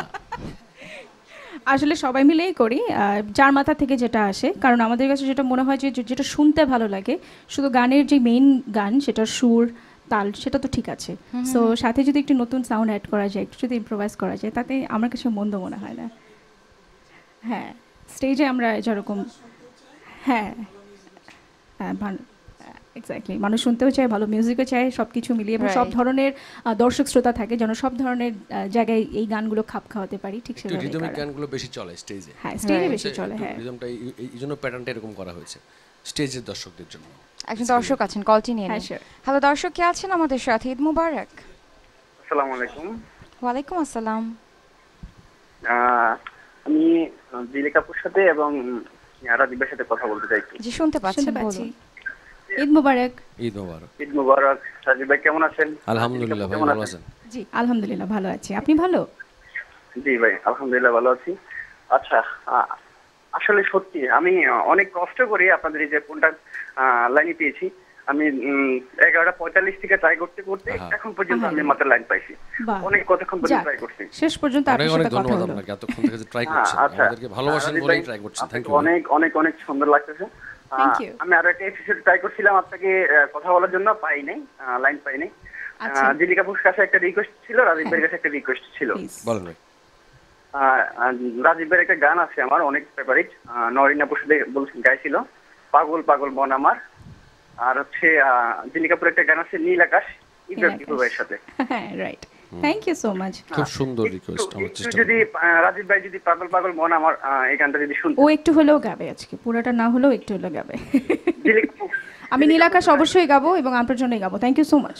আসলে সবাই মিলেই করি, আহ, যার মাথা থেকে যেটা আসে, কারণ আমাদের কাছে যেটা মনে হয় যে যে- যেটা শুনতে ভালো লাগে, শুধু গানের যে মেইন গান সেটা সুর তাল সেটা তো ঠিক আছে, সো সাথে যদি একটু নতুন সাউন্ড অ্যাড করা যায়, একটু যদি ইম্প্রোভাইজ করা যায়, তাতে আমার কাছে মন্দ মনে হয় না। হ্যাঁ, স্টেজে আমরা যেরকম, হ্যাঁ হ্যাঁ ভালো, এক্স্যাক্টলি, মানুষ শুনতেও চায়, ভালো মিউজিকও চায়, সব কিছু মিলিয়ে এবং সব Right. ধরনের আহ, দর্শক শ্রোতা থাকে, যেন সব ধরনের আহ, জায়গায় এই গানগুলো খাপ খাওয়াতে পারি, ঠিক একটু সেভাবে রিদমিক করা। গানগুলো বেশি চলে স্টেজে। হ্যাঁ, স্টেজে Right. বেশি চলে, হ্যাঁ। রিদমটা এই জন্য প্যাটার্নটা এরকম করা হয়েছে স্টেজের দর্শকদের জন্য। একজন দর্শক আছেন, কলটি নিয়ে হ্যাঁ, নিন। sure. হ্যালো দর্শক, কে আছেন আমাদের সাথে? ঈদ মুবারক। আসসালামু আলাইকুম। ওয়ালাইকুম আসসালাম। আহ, আমি জিলিকাপুর সাথে এবং রাজীবের সাথে কথা বলতে চাইছি। জি শুনতে পাচ্ছেন, শুনতে পাচ্ছি। বলুন। ঈদ মুবারক। ঈদ মোবারক। ঈদ মুবারক। রাজীব ভাই কেমন আছেন? আলহামদুলিল্লাহ ভাই, কেমন ভালো আছেন? আছেন? জি আলহামদুলিল্লাহ ভালো আছি, আপনি ভালো? জি ভাই আলহামদুলিল্লাহ ভালো আছি। আচ্ছা, আহ, আসলে সত্যি আমি অনেক কষ্ট করে আপনাদের এই যে কোনটা লাইনে পেয়েছি। আমি উম, এগারোটা পঁয়তাল্লিশ থেকে ট্রাই করতে করতে আহা। এখন পর্যন্ত আহা। আমি মাত্র লাইন পাইছি। বাহ। অনেক কতক্ষণ পর্যন্ত যাক, ট্রাই করছি। শেষ পর্যন্ত অনেক আপনার অনেক সাথে কথা ধন্যবাদ হলো। আপনাকে, এতক্ষণ থেকে যে ট্রাই হ্যাঁ, করছেন, আচ্ছা। আমাদেরকে ভালোবাসেন রাজীব বলেই ভাই, ট্রাই করছেন। থ্যাংক আপনাকে ইউ। অনেক অনেক অনেক সুন্দর লাগতেছে। আহ, Thank you. আমি আরো একটা এপিসোড ট্রাই করছিলাম, আপনাকে আহ, কথা বলার জন্য পাই নাই, লাইন পাই নাই। আচ্ছা। জিলিকাপুর কাছে একটা রিকোয়েস্ট ছিল, রাজীব ভাইয়ের কাছে একটা রিকোয়েস্ট ছিল। Please. বলেন ভাই। আহ, আহ, রাজীব ভাইয়ের একটা গান আছে আমার অনেক ফেভারিট, নরিনাপুর সাথে বলছেন গাইছিল, পাগল পাগল মন আমার। আর হচ্ছে আহ, জিলিকাপুর একটা গান আছে নীল আকাশ, ইব্রাহিম নীল আকাশ। ভাইয়ের সাথে। হ্যাঁ, right, thank you so much. খুব সুন্দর একটু- রিকোয়েস্ট, আমরা একটু চেষ্টা যদি করব। আহ, রাজীব ভাই যদি পাগল পাগল মন আমার আহ, এই গানটা যদি শুনতে ও একটু হলেও গাবে আজকে, পুরোটা না হলেও একটু হলেও গাবে। জিলিকাপুর আমি নীল আকাশ অবশ্যই গাবো এবং আপনার জন্যই গাবো, থ্যাংক ইউ সো মাচ।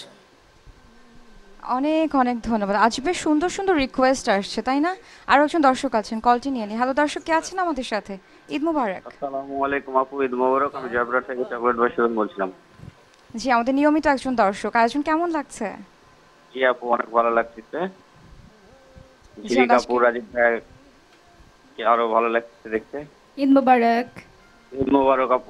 অনেক অনেক ধন্যবাদ। আজ বেশ সুন্দর সুন্দর রিকোয়েস্ট আসছে, তাই না? আরো একজন দর্শক আছেন, কলটি নিয়ে নিই। হ্যালো দর্শক, কে আছেন আমাদের সাথে? ঈদ মুবারক। আসসালামু আলাইকুম আপু, ঈদ মোবারক। আমি জয়পুরহাট থেকে চকলেট ভাই সুমন বলছিলাম। জি, আমাদের নিয়মিত একজন দর্শক। আয়োজন কেমন লাগছে? জি আপু, অনেক ভালো লাগতেছে। জি, জিলিকাপুর আজকে- রাজীব ভাই আরো ভালো লাগতেছে দেখতে। ঈদ মুবারক। ঈদ মোবারক আপু।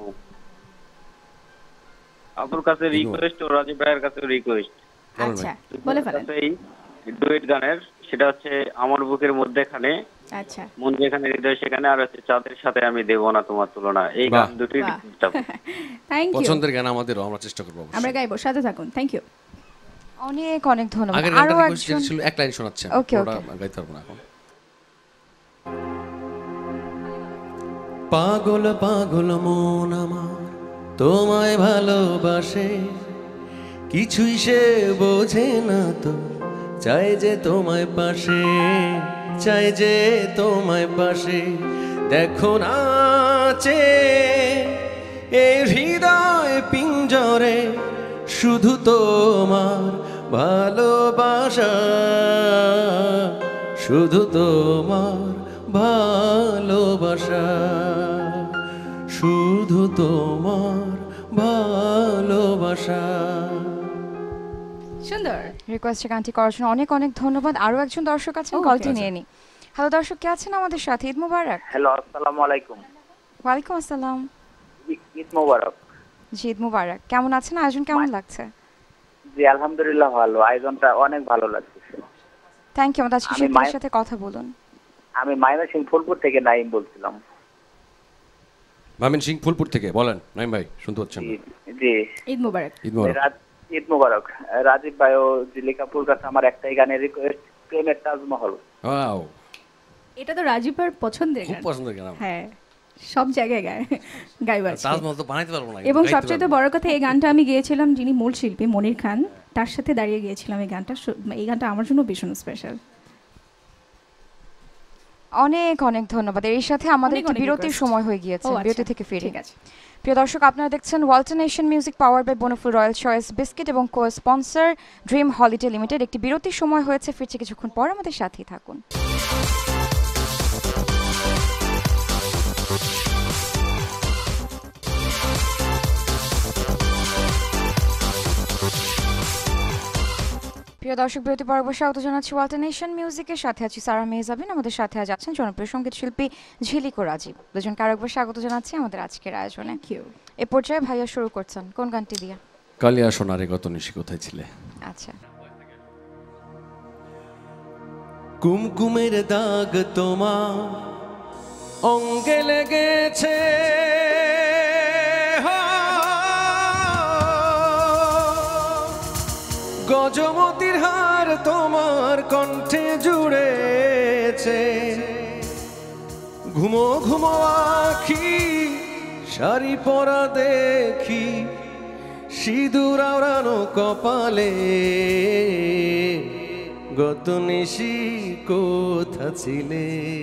আপুর কাছে ঈদ মোবারক। রিকোয়েস্ট ও রাজীব ভাইয়ের কাছে রিকোয়েস্ট। বলেন আচ্ছা, ভাই। বলে ফেলেন। এই ডুয়েট গানের, সেটা হচ্ছে আমার বুকের মধ্যেখানে, আচ্ছা, মন যেখানে হৃদয় সেখানে, আর হচ্ছে চাঁদের সাথে আমি দেব না তোমার তুলনা। এই বাহ। গান দুটি বাহ। request আপু। Thank you. পছন্দের গান আমাদেরও, আমরা চেষ্টা করবো আমরা অবশ্যই। গাইবো, সাথে থাকুন, থ্যাংক ইউ। অনেক অনেক ধন্যবাদ। আগের আরো গানটা রিকোয়েস্ট একজন ছিল, এক লাইন শোনাচ্ছেন, Okay, ওটা গাইতে পারবো না এখন। পাগল পাগল মন আমার তোমায় ভালোবাসে, কিছুই সে বোঝে না তো, চাই যে তোমায় পাশে, চাই যে তোমায় পাশে, দেখো নাচে এই হৃদয় পিঞ্জরে, শুধু তোমার ভালোবাসা, শুধু তোমার ভালোবাসা, শুধু তোমার ভালোবাসা। সুন্দর। রিকোয়েস্টে গানটি করার জন্য অনেক অনেক ধন্যবাদ। আরো একজন দর্শক আছেন, Okay. কলটি নিয়ে নিই। হ্যালো দর্শক, কে আছেন আমাদের সাথে? ঈদ মুবারক। হ্যালো, আসসালামু আলাইকুম। ওয়ালাইকুম আসসালাম। ই- ঈদ মোবারক। জি, ঈদ মুবারক। কেমন আছেন? আয়োজন কেমন লাগছে? জি আলহামদুলিল্লাহ ভালো, আয়োজনটা অনেক ভালো লাগতেছে। Thank you. আমাদের আজকে আমি শিল্পীদের মায়ের- সাথে কথা বলুন। আমি মাইনা সিং ফুলপুর থেকে নাইম বলছিলাম। মামিন সিং ফুলপুর থেকে বলেন। নাইম ভাই শুনতে পাচ্ছেন? জি জি ঈদ মুবারক। ঈদ মোবারক। রাজ- ঈদ মোবারক। রাজীব ভাই ও জিলিকাপুর কাছে আমার একটাই গানের রিকোয়েস্ট, প্রেমের তাজমহল। ওয়াও, এটা তো রাজীবের পছন্দের খুব গান। পছন্দের গান আমার। হ্যাঁ, সব জায়গায় গায়, গাইবার আছে। তাজমহল তো বানাইতে পারবো না, এবং গাইতে সবচেয়ে পারবো। বড় কথা, এই গানটা আমি গিয়েছিলাম যিনি মূল শিল্পী মনির খান, তার সাথে দাঁড়িয়ে গিয়েছিলাম এই গানটা। সু- এই গানটা আমার জন্য ভীষণ স্পেশাল। অনেক অনেক ধন্যবাদ। এর সাথে আমাদের অনেক একটি অনেক বিরতির request। সময় হয়ে গিয়েছে, ও আচ্ছা, বিরতি থেকে ফিরে। ঠিক আছে। প্রিয় দর্শক, আপনারা দেখছেন Walton Asian music power by Banaphul royal choice biscuit এবং co sponsor dream holiday Limited. একটি বিরতির সময় হয়েছে, ফিরছে কিছুক্ষণ পর, আমাদের সাথেই থাকুন। প্রিয় দর্শক, বিরতি পর্ব স্বাগত জানাচ্ছি ওয়ালটন নেশন মিউজিকের সাথে আছি সারা মেহজাবিন। আমাদের সাথে আজ আছেন জনপ্রিয় সঙ্গীত শিল্পী ঝিলিক ও রাজীব। দুজনকে আরেকবার স্বাগত জানাচ্ছি আমাদের আজকের আয়োজনে। এ পর্যায়ে ভাইয়া শুরু করছেন কোন গানটি দিয়ে? কালিয়া সোনারে গত নিশি কোথায় ছিলে। আচ্ছা। কুমকুমের দাগ তোমার অঙ্গে লেগেছে, গজমতির হার তোমার কণ্ঠে জুড়েছে, ঘুমো ঘুমো আখি শাড়ি পরা দেখি, সিঁদুর আওড়ানো কপালে, গত নিশি কোথা ছিলে।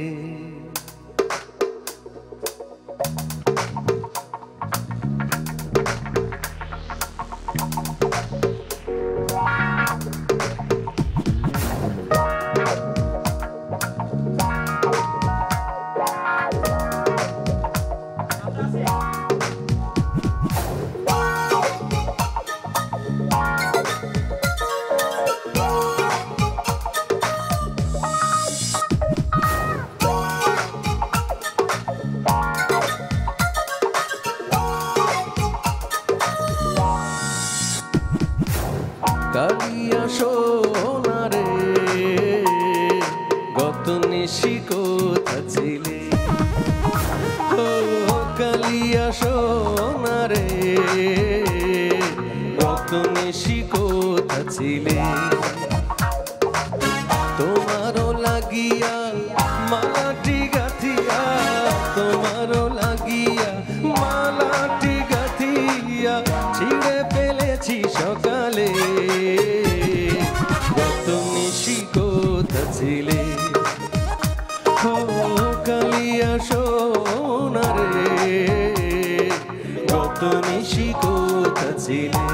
কালিয়া সোনারে গত নিশি কোথা ছিলে, ও কালিয়া সোনারে গত নিশি কোথা ছিলে। তোমারও লাগিয়া মালাটি গাথিয়া, তোমারও লাগিয়া মালাটি গাথিয়া, ছিঁড়ে ফেলেছি সকালে, গত নিশি কোথা ছিলে। ও কালিয়া সোনারে গত নিশি কোথা ছিলে।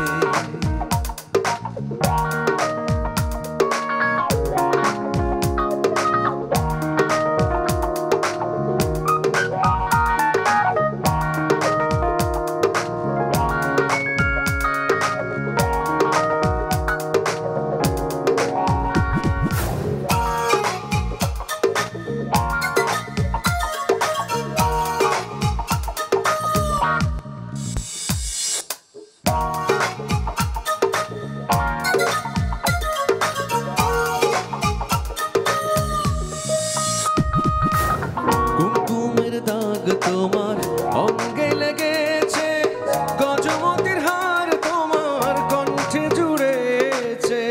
কুমকুমের দাগ তোমার অঙ্গে লেগেছে, গজমতির হার তোমার কণ্ঠে জুড়েছে,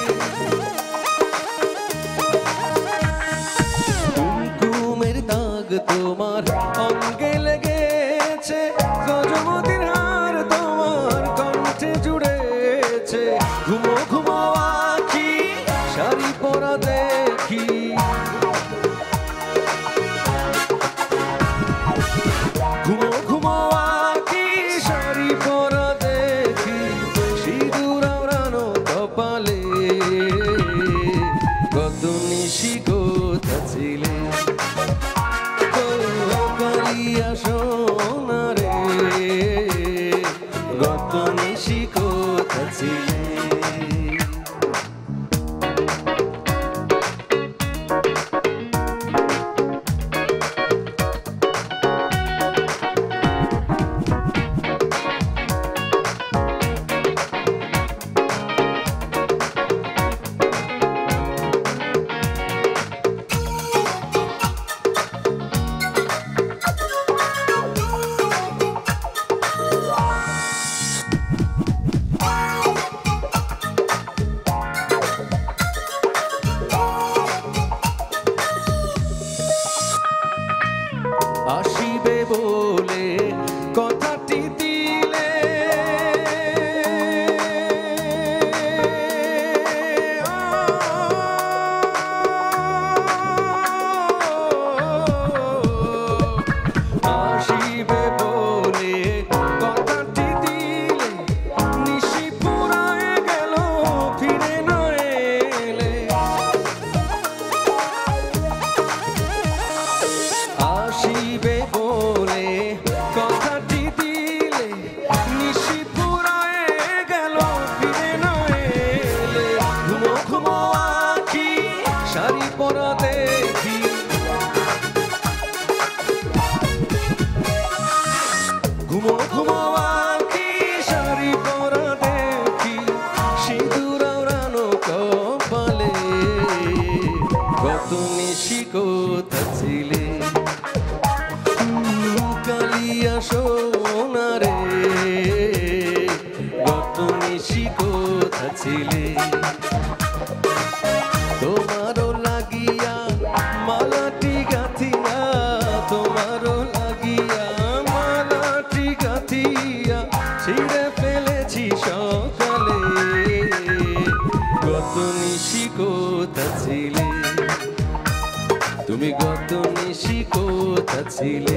কুমকুমের দাগ তোমার অঙ্গে লেগেছে, গজমতির হার তোমার কণ্ঠে জুড়েছে, ঘুমো ঘুমো আখি শাড়ি পরা দেখি, ঘুমো ঘুমো আখি শাড়ি পরা দেখি, সিঁদুর আওড়ানো কপালে, গত নিশি কোথা ছিলে। ও কালিয়া সোনারে গত নিশি কোথা ছিলে। ঘুমো আঁখি শাড়ি পরা দেখি ঘুমো ঘুমো আঁখি শাড়ি পরা দেখি সিঁদুর আওড়ানো কপালে কত নিশি কোথা ছিলে কালিয়া সোনারে কত নিশি কোথা ছিলে তোমারও লাগিয়া মালাটি গাথিয়া তোমারও লাগিয়া মালাটি গাথিয়া ছিঁড়ে ফেলেছি সকালে কত নিশি কোথা ছিলে তুমি কত নিশি কোথা ছিলে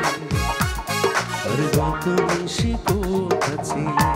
আরে কত নিশি কোথা ছিলে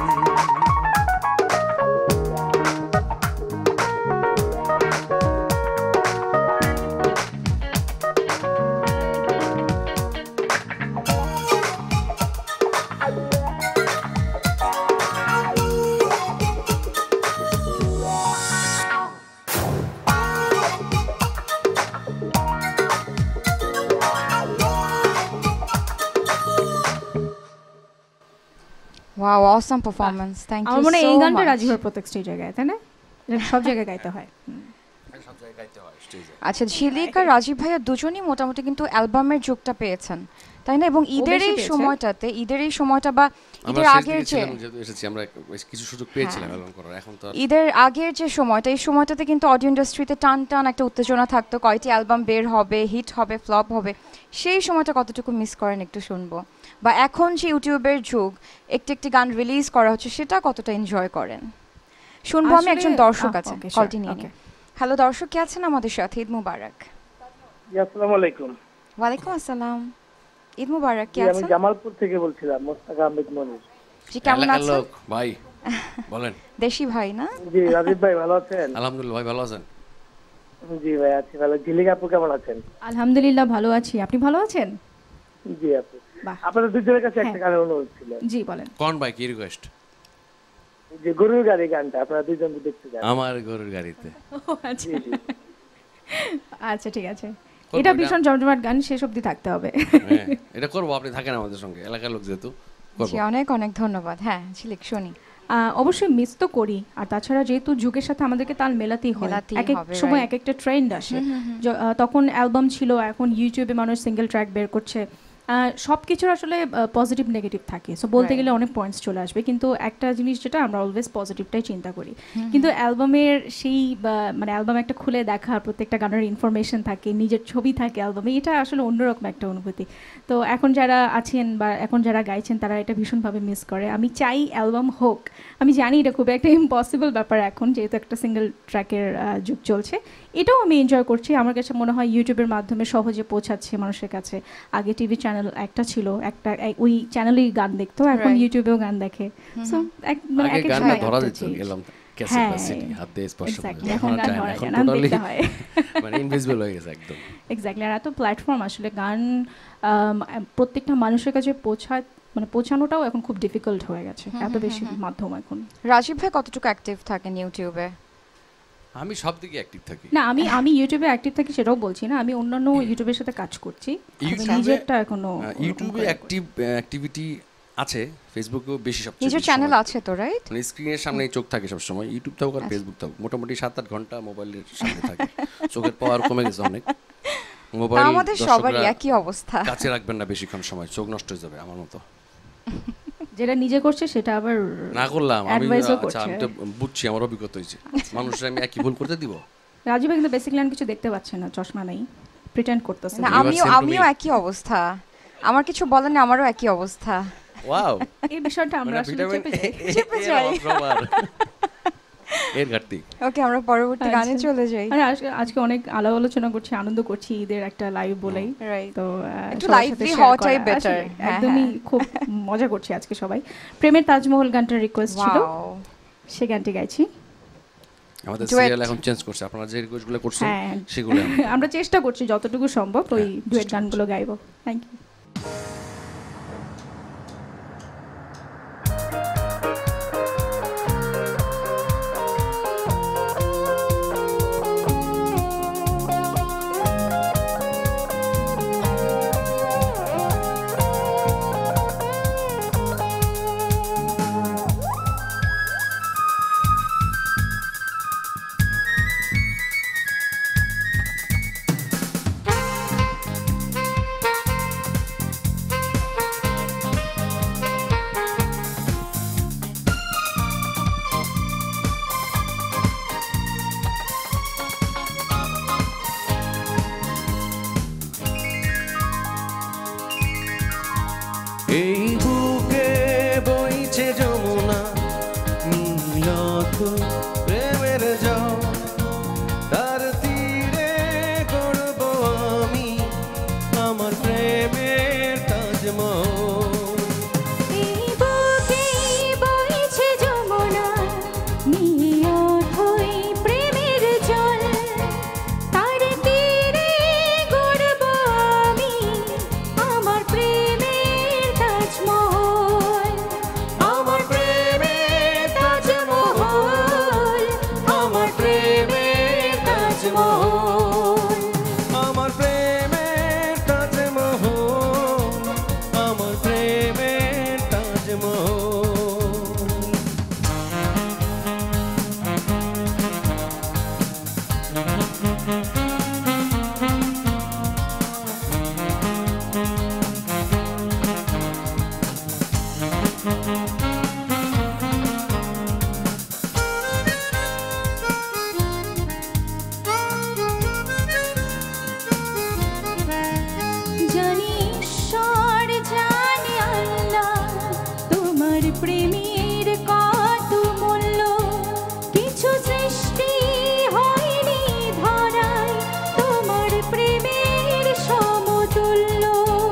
wow awesome performance thank you আমার মনে হয় সো এই গানটা মাচ রাজীবের প্রত্যেক স্টেজে গায় তাই না এটা সব জায়গায় গাইতে হয় হুম। সব জায়গায় গাইতে হয় স্টেজে আচ্ছা ঝিলিক আর রাজীব ভাইয়া দুজনই মোটামুটি কিন্তু অ্যালবামের যুগটা পেয়েছেন তাই না এবং ঈদের বেশি এই পেয়েছে। সময়টাতে ঈদের এই সময়টা বা আমরা ঈদের শেষ আগের দিকে যে ছিলাম যেহেতু এসেছি আমরা বেশ কিছু সুযোগ পেয়েছিলাম অ্যালবাম করার এখন তো আর ঈদের আগের যে সময়টা এই সময়টাতে কিন্তু অডিও ইন্ডাস্ট্রিতে টান টান একটা উত্তেজনা থাকতো কয়টি অ্যালবাম বের হবে হিট হবে ফ্লপ হবে সেই সময়টা কতটুকু মিস করেন একটু শুনবো বা এখন যে ইউটিউবের যুগ একটি একটি গান রিলিজ করা হচ্ছে সেটা কতটা এনজয় করেন শুনবো আমি আসলে- একজন দর্শক আহ, আছে okay, sure, কলটি নিয়ে okay. হ্যালো দর্শক কে আছেন আমাদের সাথে ঈদ মুবারক জি, আসসালামু আলাইকুম। ওয়ালাইকুম আসসালাম ঈদ মুবারক কে জি, আমি আছেন জামালপুর থেকে বলছিলাম, মোস্তাক আহমেদ মনির। জি কেমন এলাকার আছেন লোক ভাই বলেন দেশি ভাই না জি, রাজীব ভাই ভালো আছেন? আলহামদুলিল্লাহ ভাই ভালো আছেন জি ভাই আছি ভালো। ঝিলিক আপু কেমন আছেন? আলহামদুলিল্লাহ ভালো আছি আপনি ভালো আছেন জি আপু। বাহ আপনাদের দুজনের কাছে একটা হ্যাঁ। গানের অনুরোধ ছিল। জি বলেন কোন ভাই কি রিকোয়েস্ট যে গরুর গাড়ি গানটা আপনারা দুজন তো দেখতে যান। আমার গরুর গাড়িতে ও, আচ্ছা জি জি আচ্ছা ঠিক আছে করবো এটা এটা। ভীষণ জমজমাট গান শেষ অবধি থাকতে হবে হ্যাঁ এটা করবো আপনি থাকেন আমাদের সঙ্গে এলাকার লোক যেহেতু করবো জি অনেক অনেক ধন্যবাদ হ্যাঁ ঝিলিক শুনি আহ, অবশ্যই মিস তো করি আর তাছাড়া যেহেতু যুগের সাথে আমাদেরকে তাল মেলাতেই হয় মেলাতেই এক এক হবে, সময় right. এক একটা ট্রেন্ড আসে য- আহ, তখন অ্যালবাম ছিল এখন ইউটিউবে মানুষ সিঙ্গেল ট্র্যাক বের করছে সব কিছুর আসলে পজিটিভ নেগেটিভ থাকে সো বলতে Right. গেলে অনেক পয়েন্টস চলে আসবে কিন্তু একটা জিনিস যেটা আমরা অলওয়েজ পজিটিভটাই চিন্তা করি কিন্তু অ্যালবামের সেই বা, মানে অ্যালবাম একটা খুলে দেখা প্রত্যেকটা গানের ইনফরমেশন থাকে নিজের ছবি থাকে অ্যালবামে এটা আসলে অন্যরকম একটা অনুভূতি তো এখন যারা আছেন বা এখন যারা গাইছেন তারা এটা ভীষণভাবে মিস করে আমি চাই অ্যালবাম হোক আমি জানি এটা খুব একটা ইম্পসিবল ব্যাপার এখন যেহেতু একটা সিঙ্গেল ট্র্যাকের যুগ চলছে এটাও আমি এনজয় করছি আমার কাছে মনে হয় ইউটিউবের মাধ্যমে সহজে পৌঁছাচ্ছে মানুষের কাছে আগে টিভি চ্যানেল একটা ছিল একটা এই- ওই চ্যানেলেই গান দেখতো এখন Right. ইউটিউবেও গান দেখে সো এক মানে আগে এক এক গানটা সময় ধরা একটা যেত change। গেলাম ক্যাসেট বা হ্যাঁ, সিডি হাত দিয়ে স্পর্শ করে exactly, এখন এখন আর গান চায় না ধরা এখন যায় না, টোটালি দেখতে হয়। মানে ইনভিজিবল হয়ে গেছে একদম এক্স্যাক্টলি আর এত প্ল্যাটফর্ম আসলে গান আম, প্রত্যেকটা মানুষের কাছে পৌঁছায় মানে পৌঁছানোটাও এখন খুব ডিফিকাল্ট হয়ে গেছে এত বেশি মাধ্যম এখন রাজীব ভাই কতটুকু অ্যাক্টিভ থাকেন ইউটিউবে আমি সব দিকে অ্যাক্টিভ থাকি না আমি আমি ইউটিউবে অ্যাক্টিভ থাকি সেটাও বলছি না আমি অন্যান্য ইউটিউবের সাথে কাজ করছি তবে ইউটিউবে- নিজেরটা এখনো আহ, ওরকম ইউটিউবে করে অ্যাক্টিভ অ্যাক্টিভিটি আছে ফেসবুকেও বেশি সবচেয়ে নিজের বেশি চ্যানেল সময়। আছে তো রাইট মানে স্ক্রিনের সামনে চোখ থাকে সবসময় ইউটিউব থাকুক আচ্ছা। আর ফেসবুক থাকুক মোটামুটি সাত আট ঘন্টা মোবাইলের সামনে থাকে চোখের পাওয়ার কমে গেছে অনেক তা মোবাইল আমাদের সবারই একই অবস্থা কাছে রাখবেন না বেশিক্ষণ সময় চোখ নষ্ট হয়ে যাবে আমার মতো যেটা নিজে করছে সেটা আবার না করলাম আমি advice-ও আচ্ছা আমি করছে। তো বুঝছি আমার অভিজ্ঞতা হয়েছে মানুষের আমি একই ভুল করতে দিব রাজীব কিন্তু বেসিক্যালি কিছু দেখতে পাচ্ছে না চশমা নাই প্রিটেন্ড করতেছে না You are আমিও same to আমিও me. একই অবস্থা আমার কিছু বলেন না আমারও একই অবস্থা ওয়াও এই বিষয়টা আমরা মানে আসলে ভিটামিন চেপে যাই। চেপে যাই। এর ঘাটতি ওকে আমরা পরবর্তী গানে আচ্ছা। চলে যাই আরে আজকে আজকে অনেক আলাপ আলোচনা করছি আনন্দ করছি ঈদের একটা লাইভ বলেই রাইট তো আহ, একটু সবার সাথে lively share হওয়াটাই করা। better, আসলে হ্যাঁ, একদমই হ্যাঁ। খুব মজা করছি আজকে সবাই প্রেমের তাজমহল গানটার রিকোয়েস্ট ছিল ওয়াও সে গানটি গাইছি আমাদের Duet. সিরিয়াল এখন চেঞ্জ করছে আপনারা যে রিকোয়েস্টগুলো করছেন হ্যাঁ সেগুলো আমরা চেষ্টা করছি যতটুকু সম্ভব ওই হ্যাঁ, ডুয়েট চেষ্টা গানগুলো গাইবো থ্যাংক ইউ অথই প্রেমের জল তার তীরে গড়ব আমি আমার প্রেমের তাজমহল। এই বুকে বইছে যমুনা নিয়ে অথই প্রেমের জল তার তীরে গড়ব আমি আমার প্রেমের তাজমহল। আমার প্রেমের তাজমহল, আমার প্রেমের তাজমহল, আমার প্রেমের তাজমহল, আমার প্রেমের তাজমহল। জানি ঈশ্বর জানে আল্লাহ তোমার প্রেমের কত মূল্য কিছু সৃষ্টি হয়নি ধরায় তোমার প্রেমের সমতুল্য।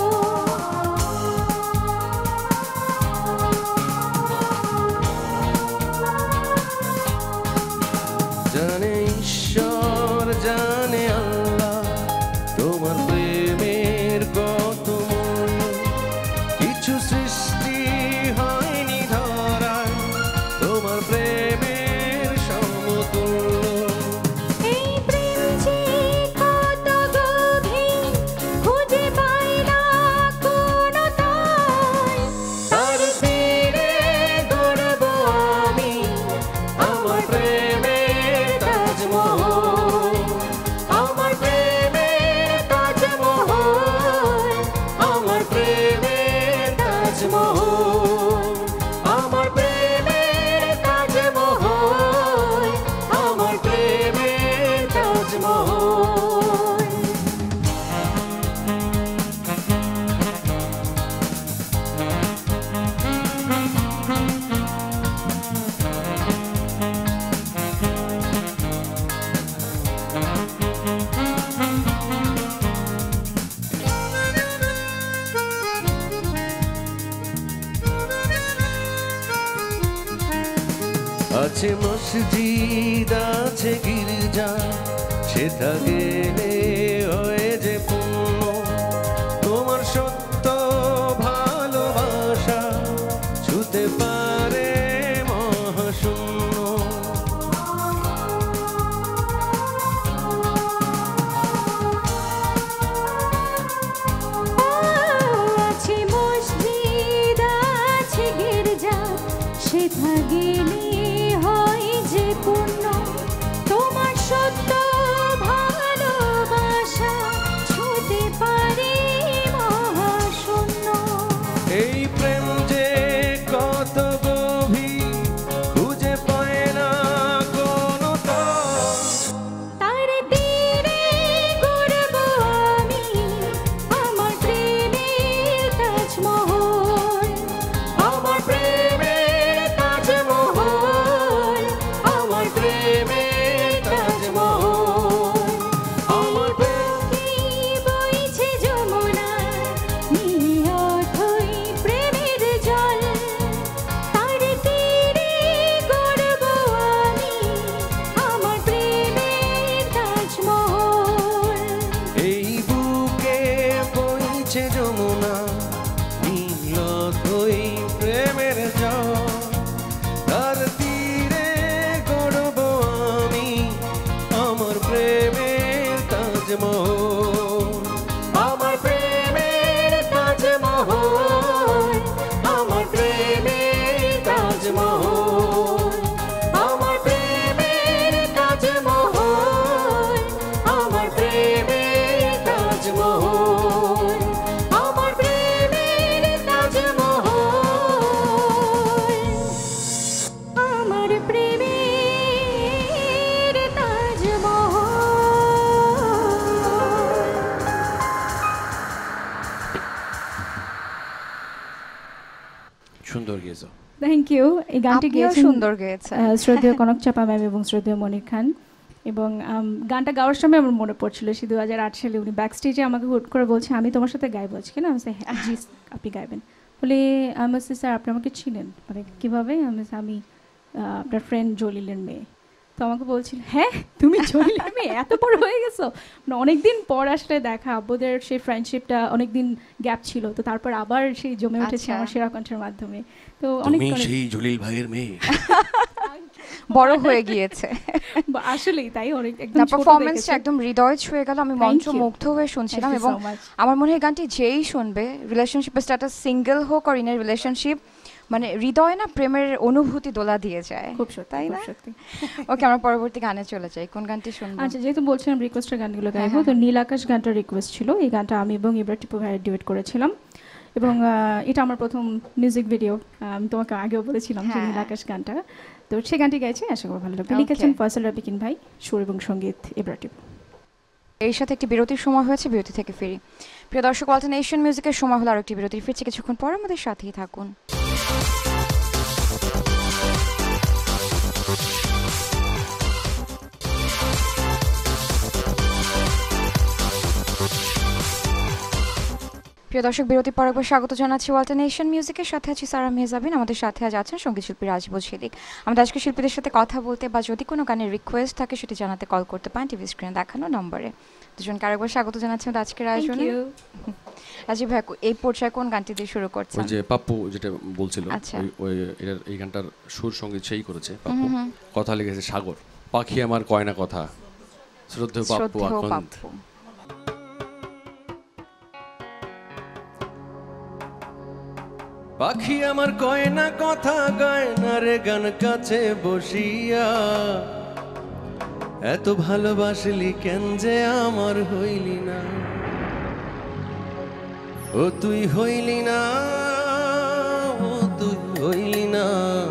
জানে ঈশ্বর জানে আল্লাহ তোমার প্রেমের কত মূল্য কিছু সৃষ্টি হয়নি ধরায় তোমার প্রেমের সমতুল্য। এই প্রেম যে কত গভীর খুঁজে পাই না কোনো তাই তার তীরে গড়ব আমি আমার প্রেমের তাজমহল, আমার প্রেমের তাজমহল, আমার প্রেমের তাজমহল, আমার প্রেমের তাজমহল, আমার প্রেমের তাজমহল। আছে মসজিদ আছে গির্জা সেটা গেলে হয়ে যে পূর্ণ তোমার সত্য ভালোবাসা ছুতে পারে মহাশূন্য। আছে মসজিদ আছে গির্জা সেথা গেলে হয় যে পূর্ণ তোমার সত্য ভালোবাসা ছুতে পারে মহাশূন্য। এই প্রেম যে কত গভীর খুঁজে পায় না কোনো তল তার তীরে গড়ব আমি আমার প্রেমের তাজমহল। আমার প্রেমের তাজমহল, আমার প্রেমের তাজমহল, আমার বুকে বইছে যমুনা নিয়ে অথই প্রেমের জল তার তীরে গড়ব আমি আমার প্রেমের তাজমহল। এই বুকে বইছে যমুনা নীল অথই প্রেমের জল তার তীরে গড়ব আমি আমার প্রেমের তাজমহল, আমার প্রেমের তাজমহল, আমার প্রেমের তাজমহল, আমার প্রেমের তাজমহল, আমার প্রেমের তাজমহল, আমার প্রেমের তাজমহল, আমার প্রেমের তাজমহল। Thank you. এই গানটি আপনিও গেয়েছেন সুন্দর গেয়েছেন। আহ, শ্রদ্ধেয় কনক চাপা ম্যাম এবং শ্রদ্ধেয় মনির খান। এবং আম, গানটা গাওয়ার সময় আমার মনে পড়ছিল সে দু হাজার আট সালে উনি ব্যাক স্টেজে আমাকে হুট করে বলছে আমি তোমার সাথে গাইবো আজকে না। আমি বলছি, হ্যাঁ জি আপনি গাইবেন। বলে আমি বলছি স্যার আপনি আমাকে চিনেন? মানে কীভাবে? আমি বলছি, আমি আহ, আপনার ফ্রেন্ড জলিলের মেয়ে। তো আমাকে বলছিল হ্যাঁ তুমি জলিলের মেয়ে, এত বড় হয়ে গেছো। মানে অনেকদিন পর আসলে দেখা, আব্বুদের সেই ফ্রেন্ডশিপটা অনেকদিন গ্যাপ ছিল, তো তারপর আবার সেই জমে উঠেছে আচ্ছা। আমার সেরা কণ্ঠের মাধ্যমে। তো অনেক তুমি অনেক- সেই জলিল ভাইয়ের মেয়ে। বড় হয়ে গিয়েছে। বা- আসলেই তাই, অনেক একদম না, ছোট পারফরমেন্সটা দেখেছি। একদম হৃদয় ছুঁয়ে গেল। আমি Thank মন্ত্রমুগ্ধ হয়ে শুনছিলাম Thank you এবং so much. আমার মনে হয় গানটি যেই শুনবে, রিলেশনশিপের স্ট্যাটাস সিঙ্গেল হোক আর ইন এ রিলেশনশিপ, মানে হৃদয় না প্রেমের অনুভূতি দোলা দিয়ে যায়। খুব সত্যি, তাই খুব না? সত্যি। ওকে, আমরা পরবর্তী গানে চলে যাই। কোন গানটি শুনবো? আচ্ছা, যেহেতু বলছিলাম রিকোয়েস্টের গানগুলো হ্যাঁ, গাইবো, তো হ্যাঁ। নীল আকাশ গানটা রিকোয়েস্ট ছিল। এই গানটা আমি এবং ইব্রা টিপু ভাইয়ের ডিউয়েট করেছিলাম এবং আহ, এটা আমার প্রথম মিউজিক ভিডিও। আমি তোমাকে আগেও বলেছিলাম যে হ্যাঁ। নীল আকাশ গানটা, তো সেই গানটি গাইছি, আশা করি ভালো লাগবে। Okay. লিখেছেন ফয়সাল রাবিকিন ভাই, সুর এবং সঙ্গীত ইব্রা টিপু। এর সাথে একটি বিরতির সময় হয়েছে, বিরতি থেকে ফিরি। প্রিয় দর্শক, অল্টারনেশন মিউজিকের সময় হলো আর একটি বিরতি। ফিরছি কিছুক্ষণ পর, আমাদের সাথেই থাকুন। প্রিয় দর্শক, বিরতি পর একবার স্বাগত জানাচ্ছি অল্টারনেশন মিউজিকের সাথে আছি সারা মেহজাবিন। আমাদের সাথে আজ আছেন সঙ্গীত শিল্পী রাজীব ঝিলিক। আমাদের আজকে শিল্পীদের সাথে কথা বলতে বা যদি কোনো গানের রিকোয়েস্ট থাকে সেটি জানাতে কল করতে পারেন টিভি স্ক্রিনে দেখানো নম্বরে। দুজনকে আরেকবার স্বাগত জানাচ্ছি আমাদের আজকের আয়োজনে। রাজীব ভাই, এই পর্যায়ে কোন গানটি দিয়ে শুরু করছেন? ওই যে পাপ্পু যেটা বলছিল, আচ্ছা। ওই ওই এটার এই গানটার সুর সঙ্গীত সেই করেছে পাপ্পু, কথা লিখেছে সাগর। পাখি আমার কয়না কথা, শ্রদ্ধেয় পাপ্পু শ্রদ্ধেয় আকন্দ। পাপ্পু। পাখি আমার কয়না কথা গয়নার গান কাছে বসিয়া, এত ভালোবাসলি কেন যে আমার হইলি না, ও তুই হইলি না, ও তুই হইলি না,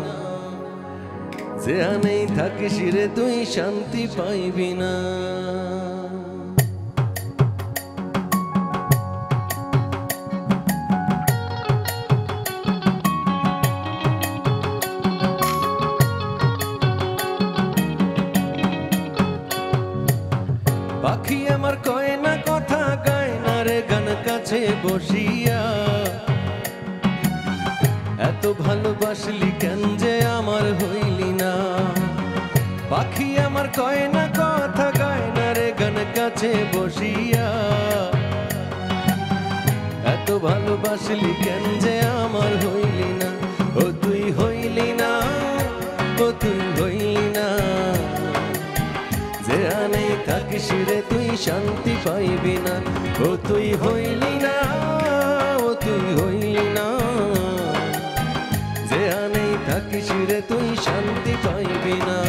যে আনেই থাকিস রে তুই শান্তি পাইবি না। পাখি আমার কয়না কথা গায়নার গান কাছে বসিয়া, এত ভালোবাসলি কেন যে আমার হইলি না, পাখি আমার কয়না কথা গায়নার গান কাছে বসিয়া, এত ভালোবাসলি কেন যে আমার হইলি না, ও তুই হইলি না, ও তুই হইলি না, যে আনে থাকিস রে তুই শান্তি পাইবি না, ও তুই হইলি না, ও তুই হইলি না, যে আনে থাকিস রে তুই শান্তি পাইবি না।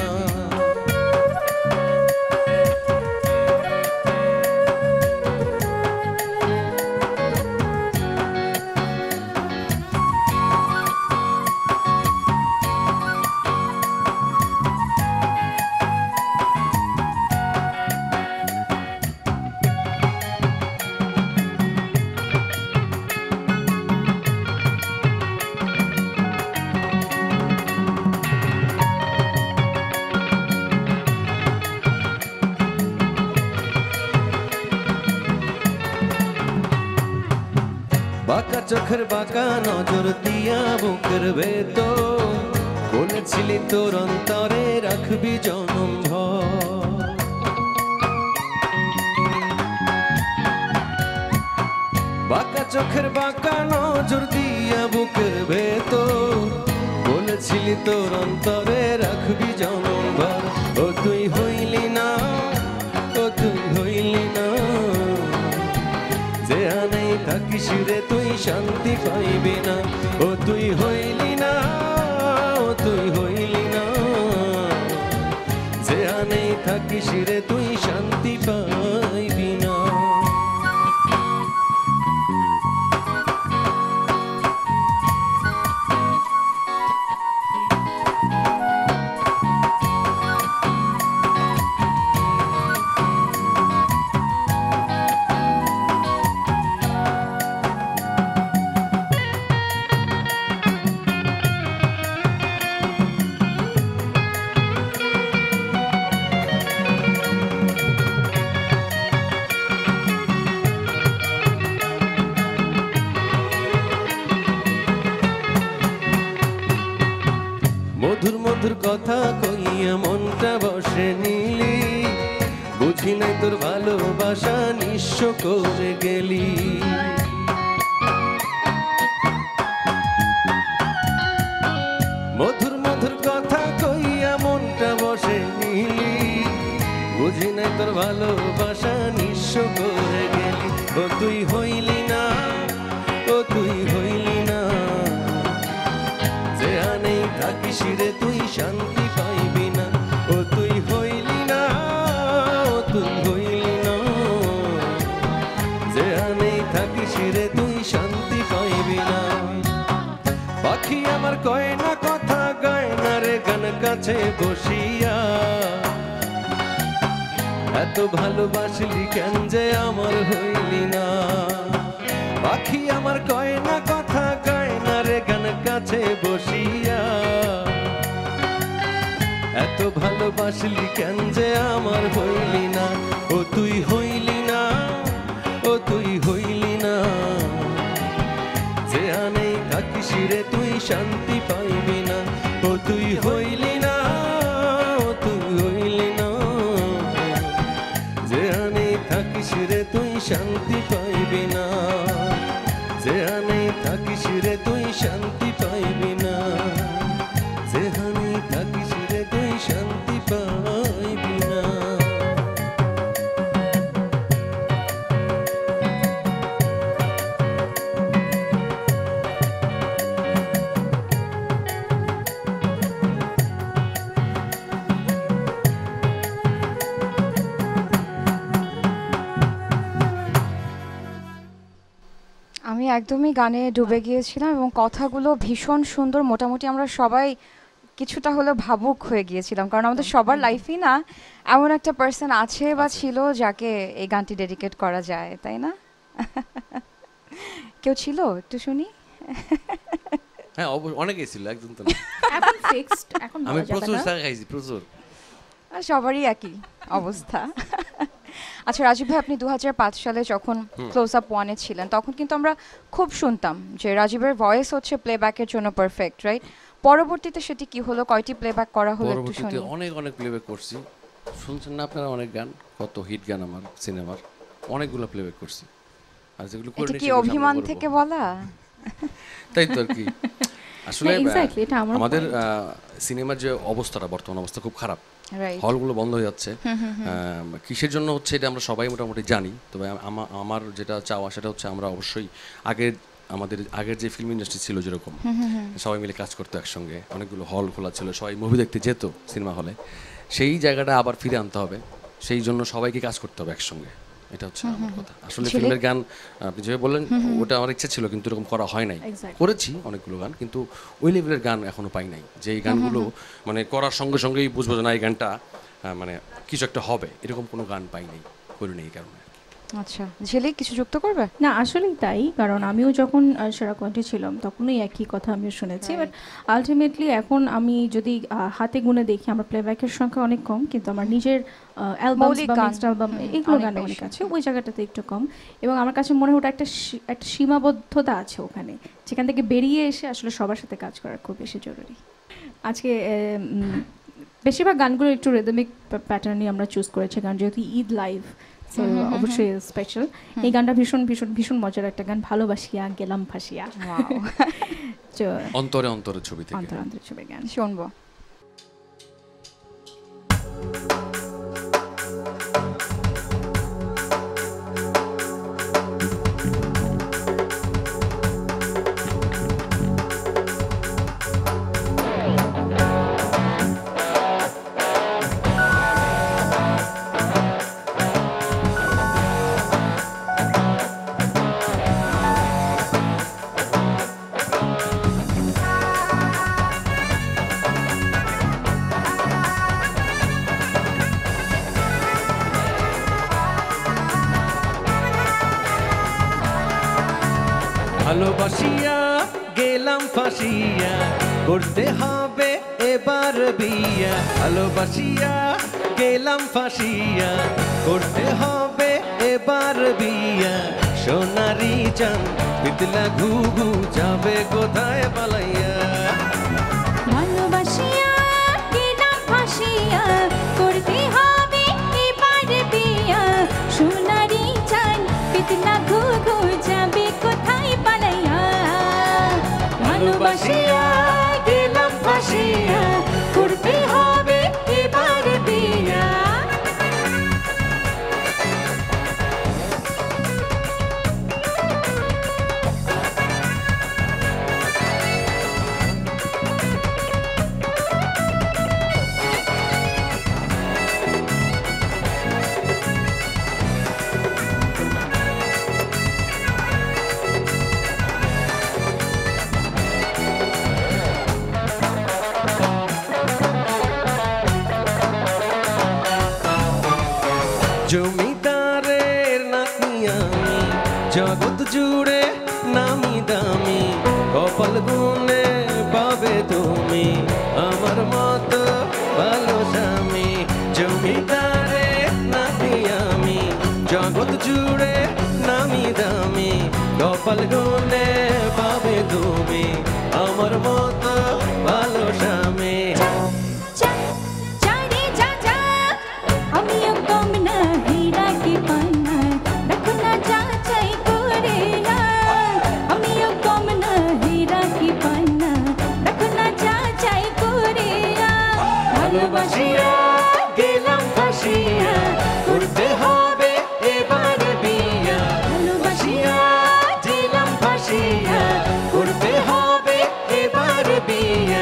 বাঁকা চোখের বাঁকা নজর দিয়া বুকের ভেতর বলেছিলি তোর অন্তরে রাখবি জনম ভর, বাঁকা চোখের বাঁকা নজর দিয়া বুকের ভেতর বলেছিলি তোর অন্তরে রাখবি জনম ভর, ও তুই হইলি না, ও তুই হইলি না, যে আনেই থাকিস রে তুই শান্তি পাইবি না, ও তুই হইলি না, ও তুই হইলি না, যে আনেই থাকিস রে তুই শান্তি পাইবি না। কথা কইয়া মনটা বসে নিলি, বুঝি নাই তোর ভালোবাসা নিঃস্ব করে গেলি। মধুর মধুর কথা কইয়া মনটা বসে নিলি, বুঝি নাই তোর ভালোবাসা নিঃস্ব করে গেলি। ও তুই হইলি না, ও তুই হইলি না, যে আনেই থাকিস রে তুই শান্তি পাইবি না। ও তুই হইলি না, ও তুই হইলি না, যে আনেই থাকিস রে তুই শান্তি পাইবি না। পাখি আমার কয় না কথা গায় না রে গান কাছে বসিয়া, এত ভালোবাসলি কেন যে আমার হইলি না। পাখি আমার কয় না কথা গায় না রে গান কাছে বসিয়া, এত ভালোবাসলি কেন যে আমার হইলি না। ও তুই হইলি না, ও তুই হইলি না, যে আনেই থাকিস রে তুই শান্তি পাইবি না। ও তুই হইলি না, ও তুই হইলি না, যে আনেই থাকিস রে তুই শান্তি পাইবি না, যে আনেই থাকিস রে তুই শান্তি পাইবি না, যে আনেই থাকিস রে তুই শান্তি পাইবি না। আমি একদমই গানে ডুবে গিয়েছিলাম এবং কথাগুলো ভীষণ সুন্দর। মোটামুটি আমরা সবাই কিছুটা হলেও ভাবুক হয়ে গিয়েছিলাম, কারণ আমাদের সবার লাইফেই না এমন একটা পার্সন আছে বা ছিল যাকে এই গানটি ডেডিকেট করা যায়, তাই না? কেউ ছিল একটু শুনি। হ্যাঁ অব- অনেকেই ছিল, একজন তো না। এখন ফিক্সড, এখন আমি বলা যাবে প্রচুর না। চা খাইছি, প্রচুর। আর সবারই একই অবস্থা। আচ্ছা রাজীব ভাই, আপনি দু হাজার পাঁচ সালে যখন ক্লোজ আপ ওয়ানে ছিলেন তখন কিন্তু আমরা খুব শুনতাম যে রাজীবের ভয়েস হচ্ছে প্লেব্যাকের জন্য পারফেক্ট, রাইট? পরবর্তীতে সেটি কি হলো, কয়টি প্লেব্যাক করা হলো একটু শুনি। পরবর্তীতে অনেক অনেক প্লেব্যাক করছি, শুনছেন না আপনারা? অনেক গান, কত হিট গান আমার সিনেমার, অনেকগুলো প্লেব্যাক করছি। আর যেগুলো করে এটা নিয়েছি কি সেগুলো সামনে অভিমান বলবো। থেকে বলা? তাই তো আর কি। আসলে না, exactly, এটা আমার আমাদের point. সিনেমার যে অবস্থাটা, বর্তমান অবস্থা খুব খারাপ। রাইট। হলগুলো বন্ধ হয়ে যাচ্ছে। আহ, কিসের জন্য হচ্ছে এটা আমরা সবাই মোটামুটি জানি, তবে আমা- আমার যেটা চাওয়া সেটা হচ্ছে আমরা অবশ্যই আগের আমাদের আগের যে ফিল্ম ইন্ডাস্ট্রি ছিল যেরকম সবাই মিলে কাজ করতো একসঙ্গে, অনেকগুলো হল খোলা ছিল, সবাই মুভি দেখতে যেত সিনেমা হলে, সেই জায়গাটা আবার ফিরে আনতে হবে। সেই জন্য সবাইকে কাজ করতে হবে একসঙ্গে, এটা হচ্ছে আমার কথা। আসলে ছেলে- ফিল্মের গান আপনি যেভাবে বললেন ওটা আমার ইচ্ছা ছিল, কিন্তু এরকম করা হয় নাই। Exactly. করেছি অনেকগুলো গান, কিন্তু ওই লেভেলের গান এখনো পাই নাই, যে এই গানগুলো মানে করার সঙ্গে সঙ্গেই বুঝবো যে না এই গানটা আহ, মানে কিছু একটা হবে, এরকম কোনো গান পাই নাই, করি নেই এই কারণে। আচ্ছা ঝিলিক কিছু যুক্ত করবে? না আসলেই তাই, কারণ আমিও যখন আহ, সেরা কণ্ঠে ছিলাম তখনই একই কথা আমিও শুনেছি। বাট আলটিমেটলি এখন আমি যদি আহ, হাতে গুনে দেখি আমার প্লেব্যাকের সংখ্যা অনেক কম, কিন্তু আমার নিজের অ্যালবাম মৌলিক বা গান, মিক্সড অ্যালবাম হুম, এগুলো অনেক গান অনেক বেশি। আছে, ওই জায়গাটাতে একটু কম। এবং আমার কাছে মনে হয় ওটা একটা সী- একটা সীমাবদ্ধতা আছে ওখানে, যেখান থেকে বেরিয়ে এসে আসলে সবার সাথে কাজ করা খুব বেশি জরুরি। আজকে আহ, উম, বেশিরভাগ গানগুলো একটু রেদমিক প্যাটার্নই আমরা চুজ করেছি, কারণ যেহেতু ঈদ লাইভ, সো অবশ্যই স্পেশাল। এই গানটা ভীষণ ভীষণ ভীষণ মজার একটা গান, ভালোবাসিয়া গেলাম ফাঁসিয়া। Wow. তো অন্তরে অন্তরে ছবি থেকে। অন্তর অন্তর ছবি গান শুনবো। ভালোবাসিয়া গেলাম ফাঁসিয়া, করতে হবে এবার বিয়া। ভালোবাসিয়া গেলাম ফাঁসিয়া, করতে হবে এবার বিয়া। সোনারি চান পিতলা ঘুঘু যাবে কোথায় পালাইয়া। ভালোবাসিয়া ভালোবাসিয়া করতে হবে এবার বিয়া সোনারি চান পিতলা ঘু ঘু যাবে কোথায় পালাইয়া ভালোবাসিয়া গেলাম ফাঁসিয়া করতে হবে এবার বিয়া জমিদারের নাতনি আমি জগৎ জুড়ে নামি দামি কপাল গুনে পাবে তুমি আমার মতো ভালো স্বামী জমিদারের নাতনি আমি জগৎ জুড়ে নামি দামি কপাল গুনে পাবে তুমি আমার মতো ভালো স্বামী ভালোবাসিয়া গেলাম ফাঁসিয়া করতে হবে এবার বিয়া ভালোবাসিয়া গেলাম ফাঁসিয়া করতে হবে এবার বিয়া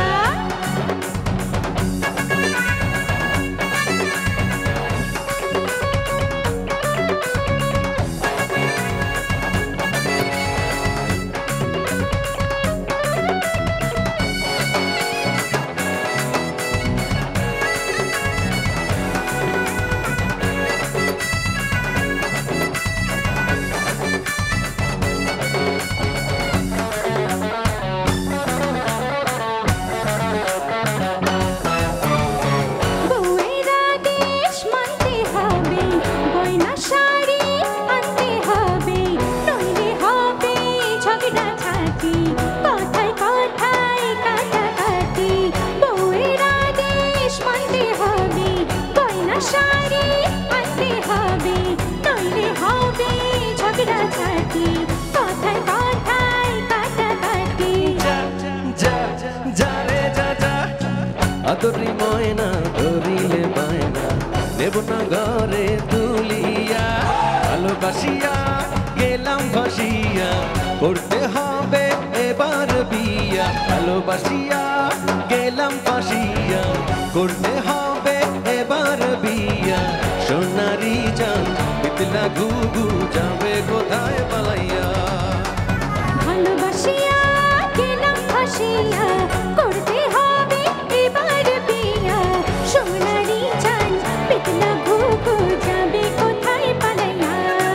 আদরি ময়না ধরিলে বায়না নেব না ঘরে তুলিয়া ভালোবাসিয়া গেলাম ফাঁসিয়া করতে হবে এবার বিয়া ভালোবাসিয়া গেলাম ফাঁসিয়া করতে হবে এবার বিয়া সোনারি জান পিতলা ঘুঘু যাবে কোথায় পালাইয়া ভালোবাসিয়া গেলাম ফাঁসিয়া করতে হবে এবার বিয়া সোনারি চান পিতলা ঘুঘু যাবে কোথায় পালাইয়া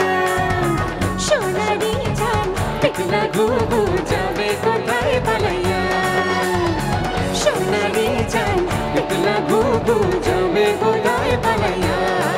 সোনারি চান পিতলা ঘুঘু যাবে কোথায় পালাইয়া সোনারি চান পিতলা ঘুঘু যাবে কোথায় পালাইয়া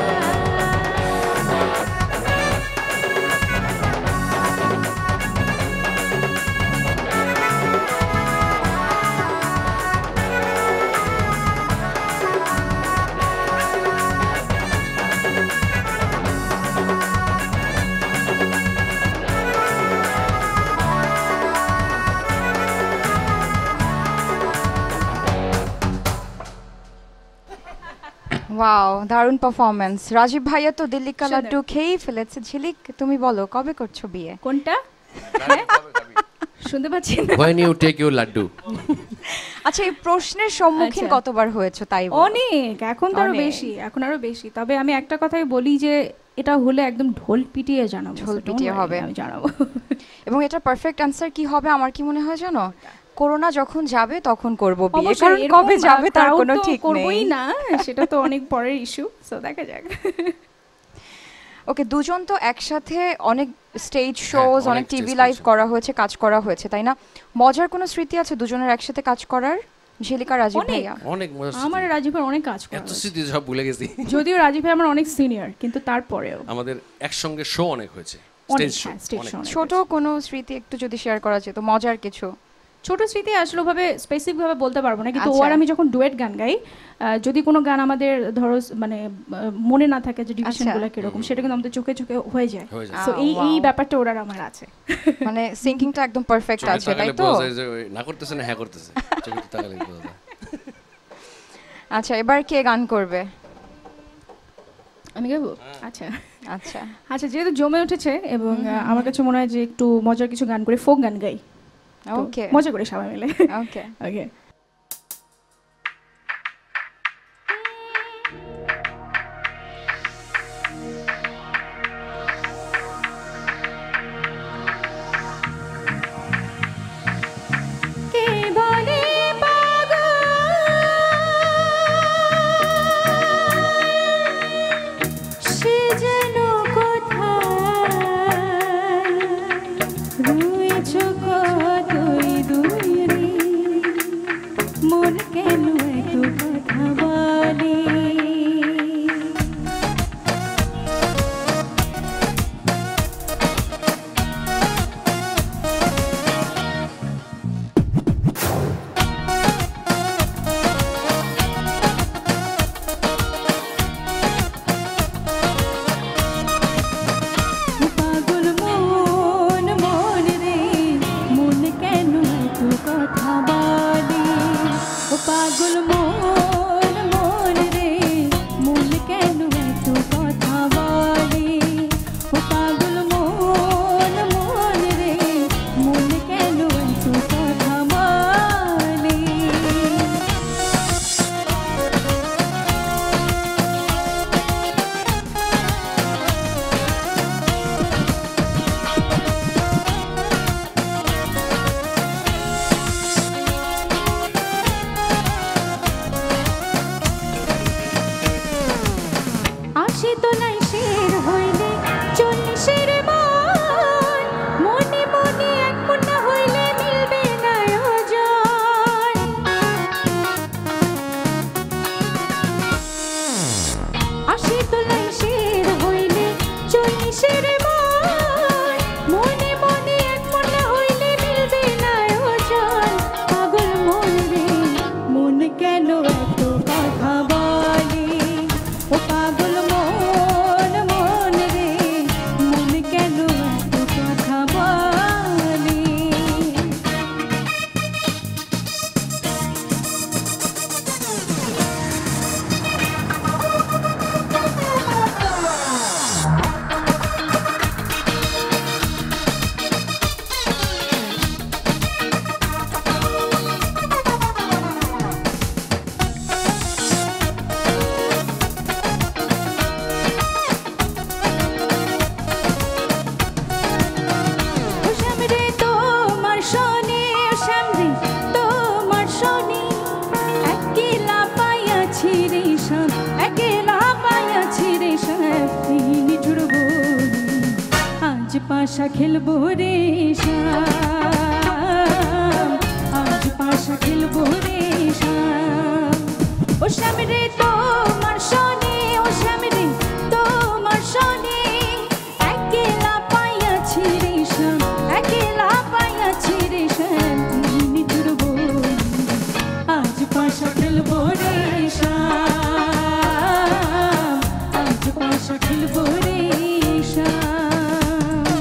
ওয়াও, দারুণ পারফরমেন্স। রাজীব ভাইয়া তো দিল্লি কা সুন্দর। লাড্ডু খেয়েই ফেলেছে। ঝিলিক, তুমি বলো কবে করছো বিয়ে? কোনটা শুনতে পাচ্ছি না। When you take your laddu? আচ্ছা, এই প্রশ্নের সম্মুখীন আচ্ছা। কতবার হয়েছে তাই বলো? অনেক, এখন তো আরো অনেক। বেশি, এখন আরো বেশি। তবে আমি একটা কথাই বলি যে এটা হলে একদম ঢোল পিটিয়ে জানাবো, ঢোল So don't পিটিয়ে worry, হবে। আমি জানাবো। এবং এটা পারফেক্ট অ্যান্সার কি হবে আমার কি মনে হয় জানো? করোনা যখন যাবে তখন করব বিয়ে, অবশ্যই, কারণ এরকম, কবে যাবে তার crowd কোনো তো ঠিক করবোই নেই। না, সেটা তো অনেক পরের ইস্যু, সো দেখা যাক। ওকে, দুজন তো একসাথে অনেক স্টেজ হ্যাঁ, শোজ, অনেক অনেক টিভি stage লাইভ করেছে। করা হয়েছে, কাজ করা হয়েছে, তাই না? মজার কোনো স্মৃতি আছে দুজনের একসাথে কাজ করার? ঝিলিকা, রাজীব অনেক। ভাইয়া। অনেক মজা আমার রাজীবের অনেক কাজ করা এত হয়েছে। স্মৃতি সব ভুলে গেছি। যদিও রাজীব ভাই আমার অনেক সিনিয়র, কিন্তু তারপরেও আমাদের একসঙ্গে শো অনেক হয়েছে, অনেক, স্টেজ শো হ্যাঁ, stage অনেক। show অনেক ছোট কোনো স্মৃতি একটু যদি শেয়ার করা যেত, মজার কিছু। ছোট স্মৃতি আসলে ভাবে স্পেসিফিক ভাবে বলতে পারবো না, কিন্তু ও আচ্ছা। আর আমি যখন ডুয়েট গান গাই, আহ, যদি কোনো গান আমাদের ধরো স- মানে আহ, মনে না থাকে যে ডিভিশনগুলো কিরকম, সেটা কিন্তু আমাদের চোখে চোখে হয়ে যায়। হয়ে যায়। তো Ah, এই এই wow. ব্যাপারটা ওর আর আমার আছে। মানে সিঙ্কিংটা একদম পারফেক্ট চোখে আছে, তাই তাকালে তো? বোঝা যায় যে ওই না করতেছে না হ্যাঁ করতেছে, চোখে তাকালে বোঝা যায়। আচ্ছা, এবার কে গান করবে? আমি গাইবো? আচ্ছা আচ্ছা, আচ্ছা, যেহেতু জমে উঠেছে এবং আহ, আমার কাছে মনে হয় যে একটু মজার কিছু গান করে, ফোক গান গাই। তো ওকে মজা করে সবাই মিলে। ওকে। ওকে। কে বলে পাগল, সে যেন কোথায় রয়েছ কতই দূরে, মন কেন এত কথা বলে। পাগল মন মন রে, মন কেন এত কথা বলে। ও পাগল মন মন রে, মন কেন এত কথা বলে। ও পাগল মন মন রে, মন কেন এত কথা বলে। আশি তোলাই শের হইলে চল্লিশের মান, মনে মনে এক মুন্না হইলে মিলবে না ওজন। আশি তোলাই শের হইলে চল্লিশের মান, মনে মনে এক মুন্না হইলে মিলবে না ওজন। পাগল মন রে, মন কেন এত কথা বলে। ও পাগল মন মন রে, মন কেন এত কথা বলে। ও শ্যামরে তোমার শনি, ও শ্যামরে তোমার শনি, একলা পাইয়াছি রে শ্যাম, একলা পাইয়াছি রে শ্যাম। এই নিঠুর বলি আজ পাশা খেলবো রে শ্যাম, আজ পাশা খেলবো রে শ্যাম। ও শ্যামরে তোমার শনি, ও শ্যামরে তোমার শনি, একলা পাইয়াছি রে শ্যাম, একলা পাইয়াছি রে শ্যাম। নিঠুর বলি আজ পাশা খেলবো রে শ্যাম, আজ পাশা খেলবো রে শ্যাম।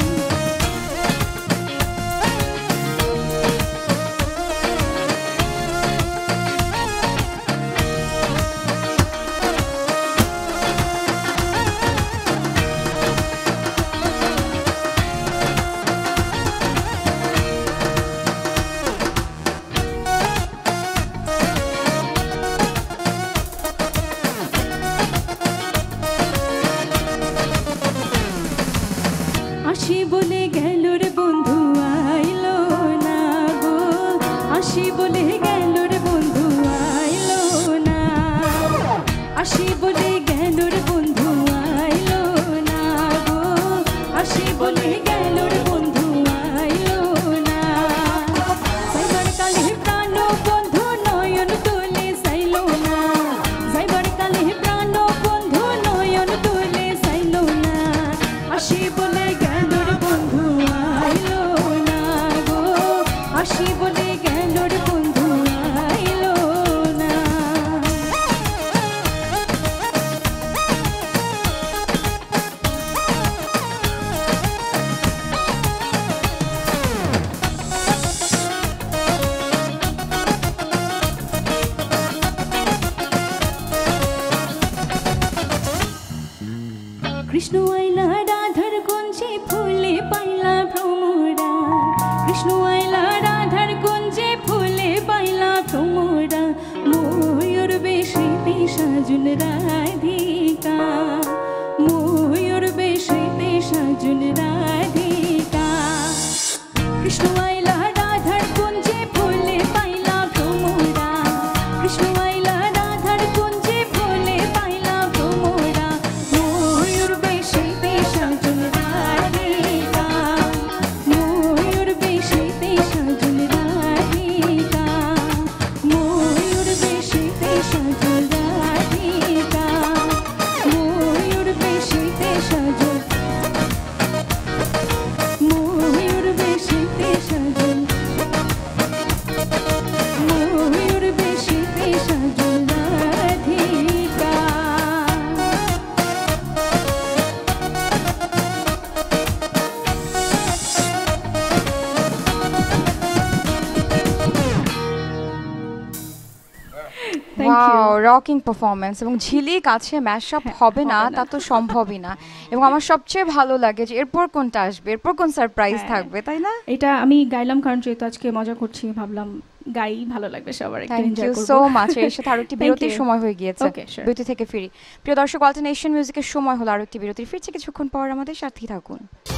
আইলা রাধার কুঞ্জে ফুলে পাইলা ভ্রমরা কৃষ্ণ আইলা রাধার কুঞ্জে ফুলে পাইলা ভ্রমরা ময়ূর বেশিতে সাজুন রাধিকা ময়ূর বেশিতে সাজুন রাধিকা কৃষ্ণ আইলা রাধার কুঞ্জে ফুলে পাইলা ভ্রমরা কৃষ্ণ আইলা রাধার কুঞ্জে ফুলে পাইলা ভ্রমরা ময়ূর বেশিতে সাজুন রাধিকা ময়ূর বেশিতে সাজুন রাধিকা ময়ূর বেশিতে সাজুন রাধিকা ময়ূর বেশিতে সাজুন ময়ূর বেশিতে সাজুন ময়ূর বেশিতে সাজুন Radhika Thank wow you. Rocking performance এবং ঝিলিক আছে ম্যাশআপ হ্যাঁ, হবে না হবে না। তা তো সম্ভবই না এবং আমার সবচেয়ে ভালো লাগে যে এরপর কোনটা আসবে এরপর কোন সারপ্রাইজ হ্যাঁ। থাকবে তাই না এটা আমি গাইলাম কারণ যেহেতু আজকে মজা করছি ভাবলাম গাই ভালো লাগবে সবার একটু থ্যাংক এনজয় ইউ করব সো মাচ এর সাথে আরো একটি Thank বিরতির you. সময় হয়ে গিয়েছে Okay, sure. বিরতি থেকে ফিরি প্রিয় দর্শক অল্টারনেশন মিউজিকের সময় হলো আরো একটি বিরতি ফিরছে কিছুক্ষণ পর আমাদের সাথেই থাকুন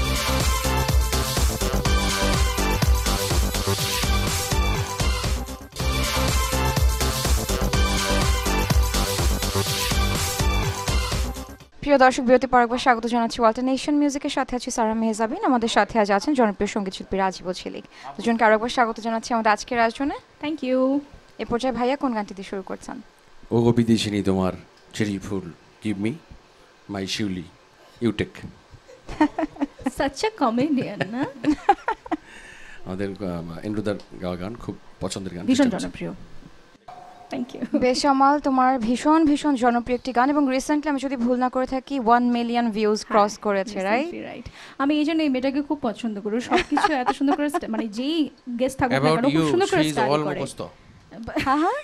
প্রিয় দর্শক বিরতি পর একবার স্বাগত জানাচ্ছি অল্টারনেশন মিউজিকের সাথে আছি সারা মেহজাবিন আমাদের সাথে আজ আছেন জনপ্রিয় সঙ্গীত শিল্পী রাজীব ঝিলিক দুজনকে আরো একবার স্বাগত জানাচ্ছি আমাদের আজকের আয়োজনে থ্যাংক ইউ এ পর্যায়ে ভাইয়া কোন গানটি দিয়ে শুরু করছেন ও গো বিদেশিনী তোমার চেরি ফুল গিভ মি মাই শিউলি you take such a comedian না আমাদের এন্ড্রুদার গাওয়া গান খুব পছন্দের গান ভীষণ চেষ্টা করছি। জনপ্রিয় থ্যাংক ইউ বেশামাল তোমার ভীষণ ভীষণ জনপ্রিয় একটি গান এবং রিসেন্টলি আমি যদি ভুল না করে থাকি ওয়ান মিলিয়ন ভিউজ ক্রস করেছে রাইট রাইট আমি এই জন্য এই মেয়েটাকে খুব পছন্দ করি ওর সবকিছু এত সুন্দর করে sta- মানে যেই গেস্ট থাকুক না About কেন খুব you, সুন্দর করে she is স্টাইল all করে মুখস্থ। হ্যাঁ হ্যাঁ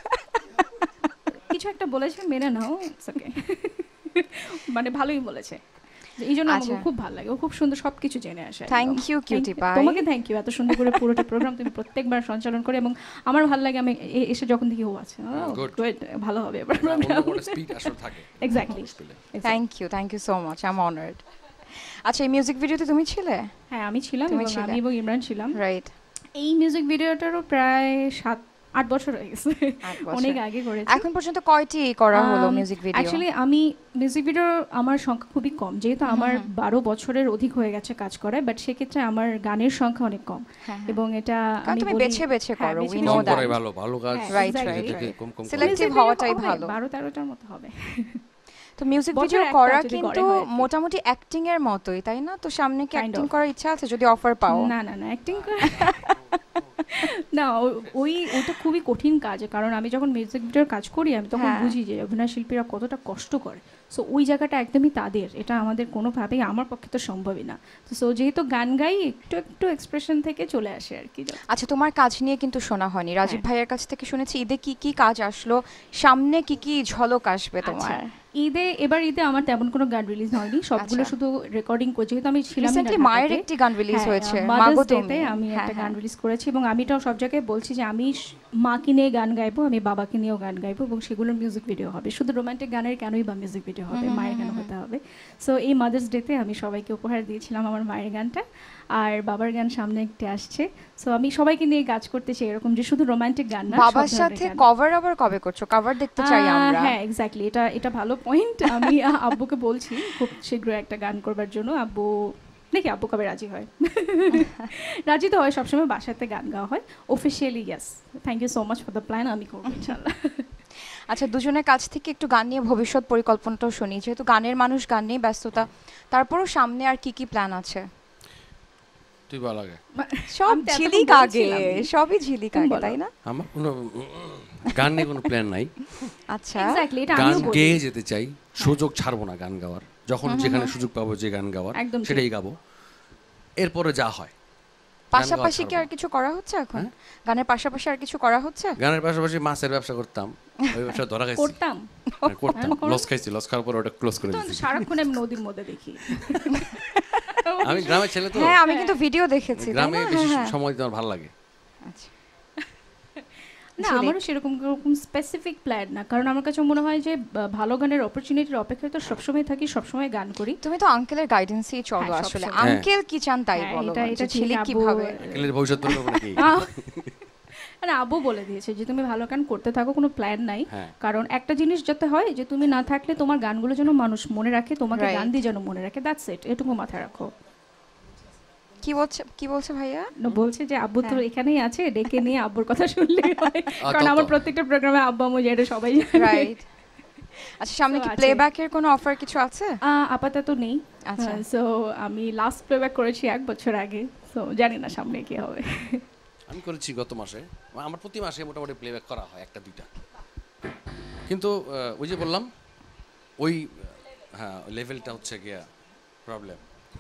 কিছু একটা বলেছে মেনে নাও ইটস ওকে মানে ভালোই বলেছে যে এই জন্য আমার আচ্ছা। খুব ভালো লাগে ও খুব সুন্দর সবকিছু জেনে আসে Thank একদম। you, cutie Thank you. pie. তোমাকে থ্যাংক ইউ এত সুন্দর করে পুরোটা প্রোগ্রাম তুমি প্রত্যেকবার সঞ্চালন করে এবং আমার ভালো লাগে আমি এ- এসে যখন দেখি ও আছে Good. গুড ভালো হবে এবার অন্য কোনো স্পিড আসলে থাকে exactly thank you thank you so much I am honoured আচ্ছা এই মিউজিক ভিডিওতে তুমি ছিলে হ্যাঁ আমি ছিলাম তুমি এবং ছিলে। আমি এবং ইমরান ছিলাম রাইট এই মিউজিক ভিডিওটারও প্রায় সাত আট বছর হয়ে গেছে আট বছর। অনেক আগে করেছি এখন পর্যন্ত কয়টি করা হলো মিউজিক ভিডিও অ্যাকচুয়ালি আমি মিউজিক ভিডিও আমার সংখ্যা খুবই কম যেহেতু আমার বারো বছরের অধিক হয়ে গেছে কাজ করায় বাট সেক্ষেত্রে আমার গানের সংখ্যা অনেক কম হ্যাঁ, এবং এটা কারণ আমি তুমি বলি- বেছে বেছে হ্যাঁ, করো, বেছে we বেছে know কম that. করাই ভালো ভালো কাজ হ্যাঁ, Right, exactly, right, থেকে right. কম কম করে। Selective Music video হওয়াটাই হবে, ভালো। বারো তেরোটার মতো হবে তো মিউজিক বছরে ভিডিও একটা করা যদি কিন্তু করে হয় আর কি। মোটামুটি অ্যাক্টিং এর মতোই তাই না তো সামনে কি Kind অ্যাক্টিং of. করার ইচ্ছা আছে যদি অফার পাও না না না অ্যাক্টিং না ও- ওই ওটা খুবই কঠিন কাজ কারণ আমি যখন মিউজিক ভিডিওর কাজ করি আমি তখন হ্যাঁ। বুঝি যে অভিনয় শিল্পীরা কতটা কষ্ট করে সো ওই জায়গাটা একদমই তাদের এটা আমাদের কোনোভাবেই আমার পক্ষে তো সম্ভবই না তো সো যেহেতু গান গাই একটু একটু এক্সপ্রেশন থেকে চলে আসে আর কি আচ্ছা তোমার কাজ নিয়ে কিন্তু শোনা হয়নি রাজীব হ্যাঁ। ভাইয়ের কাছ থেকে শুনেছি ঈদে কি কি কাজ আসলো সামনে কি কি ঝলক আসবে তোমার আচ্ছা, ঈদে এবার ঈদে আমার তেমন কোনো গান রিলিজ হয়নি সবগুলো আচ্ছা। শুধু রেকর্ডিং করে যেহেতু আমি ছিলাম রিসেন্টলি মায়ের একটি গান রিলিজ হয়েছে মাগো মাদার্স তুমি ডেতে আমি হ্যাঁ, একটা গান হ্যাঁ। রিলিজ করেছি এবং আমিটাও সব জায়গায় বলছি যে আমি স- মাকে নিয়ে গান গাইবো আমি বাবাকে নিয়েও গান গাইবো এবং সেগুলোর মিউজিক ভিডিও হবে শুধু রোমান্টিক গানের কেনই বা মিউজিক ভিডিও হবে মায়ের কেন হতে হবে সো এই মাদার্স ডেতে আমি সবাইকে উপহার দিয়েছিলাম আমার মায়ের গানটা আর বাবার গান সামনে একটি আসছে সো আমি সবাইকে নিয়ে কাজ করতে চাই এরকম যে শুধু রোমান্টিক গান না সব বাবার ধরনের সাথে গান। কভার আবার কবে করছো কভার দেখতে চাই আহ, আমরা হ্যাঁ এক্স্যাক্টলি এটা এটা ভালো পয়েন্ট আমি আহ, আব্বুকে বলছি খুব শীঘ্রই একটা গান করবার জন্য আব্বু দেখি আব্বু কবে রাজি হয় রাজি তো হয় সবসময় বাসাতে গান গাওয়া হয় officially yes thank you so much for the plan আমি করবো ইনশাল্লাহ আচ্ছা দুজনের কাছ থেকে একটু গান নিয়ে ভবিষ্যৎ পরিকল্পনাটাও শুনি যেহেতু গানের মানুষ গান নিয়ে ব্যস্ততা তারপরও সামনে আর কি কি প্ল্যান আছে তুই ভালো লাগে সব আমি তো এতক্ষণ ঝিলিক আগে বলছিলাম। সবই ঝিলিক তুমি আগে বলো। তাই না আমার কোনো গান নিয়ে কোনো প্ল্যান নাই আচ্ছা এক্স্যাক্টলি এটা গান আমিও বলি গেয়ে যেতে চাই সুযোগ ছাড়বো না গান গাওয়ার যখন যেখানে সুযোগ পাবো যে গান গাওয়ার একদম ঠিক। সেটাই গাবো এরপরে যা হয় পাশাপাশি কি আর কিছু করা হচ্ছে এখন? গানের পাশাপাশি আর কিছু করা হচ্ছে? গানের পাশাপাশি মাছের ব্যবসা করতাম, ওই ব্যবসা ধরা খাইছি। করতাম হ্যাঁ, করতাম, লস খাইছি, লস খাওয়ার পর ওটা ক্লোজ করে তো দিয়েছি। সারাক্ষণ আমি নদীর মধ্যে দেখি। আমি গ্রামের ছেলে তো, হ্যাঁ আমি কিন্তু ভিডিও দেখেছি, তাই গ্রামে না? বেশি হ্যাঁ, হ্যাঁ। সময় দিতে আমার ভালো লাগে। আচ্ছা। না আমারও সেরকম এরকম স্পেসিফিক প্ল্যান না, কারণ আমার কাছে মনে হয় যে বা- ভালো গানের অপরচুনিটির অপেক্ষায় তো সবসময় থাকি, সবসময় গান করি। তুমি তো আঙ্কেলের গাইডেন্সেই চলো হ্যাঁ, আসলে। সবসময়। আঙ্কেল কি চান তাই হ্যাঁ, বলো, এটা- এটা যে ছেলে ঠিক, আব্বু- কিভাবে। আঙ্কেলের ভবিষ্যৎ বলবো নাকি? মানে আব্বু বলে দিয়েছে যে তুমি ভালো গান করতে থাকো, কোনো প্ল্যান নাই। হ্যাঁ। কারণ একটা জিনিস যাতে হয় যে তুমি না থাকলে তোমার গানগুলো যেন মানুষ মনে রাখে, তোমাকে Right. গান দিয়ে যেন মনে রাখে, দ্যাটস ইট, এটুকু মাথায় রাখো। কি বলছে কি বলছে ভাইয়া? না, বলছে যে আব্বু তো হ্যাঁ। এখানেই আছে, ডেকে নিয়ে আব্বুর কথা শুনলেই হয়, আ, কারণ তো আমার তো। প্রত্যেকটা প্রোগ্রামে আব্বু আম্মু যেটা সবাই জানে। রাইট। আচ্ছা সামনে So কি আছে। প্লেব্যাকের কোনো অফার কিছু আছে? আহ, আপাতত নেই। আচ্ছা। সো আমি লাস্ট প্লেব্যাক করেছি এক বছর আগে, সো জানি না সামনে কি হবে। আমি করেছি গত মাসে, আমার প্রতি মাসে মোটামুটি প্লেব্যাক করা হয় একটা দুইটা, কিন্তু আহ, ওই যে বললাম ওই আহ, হ্যাঁ লেভেলটা হচ্ছে গিয়া প্রবলেম।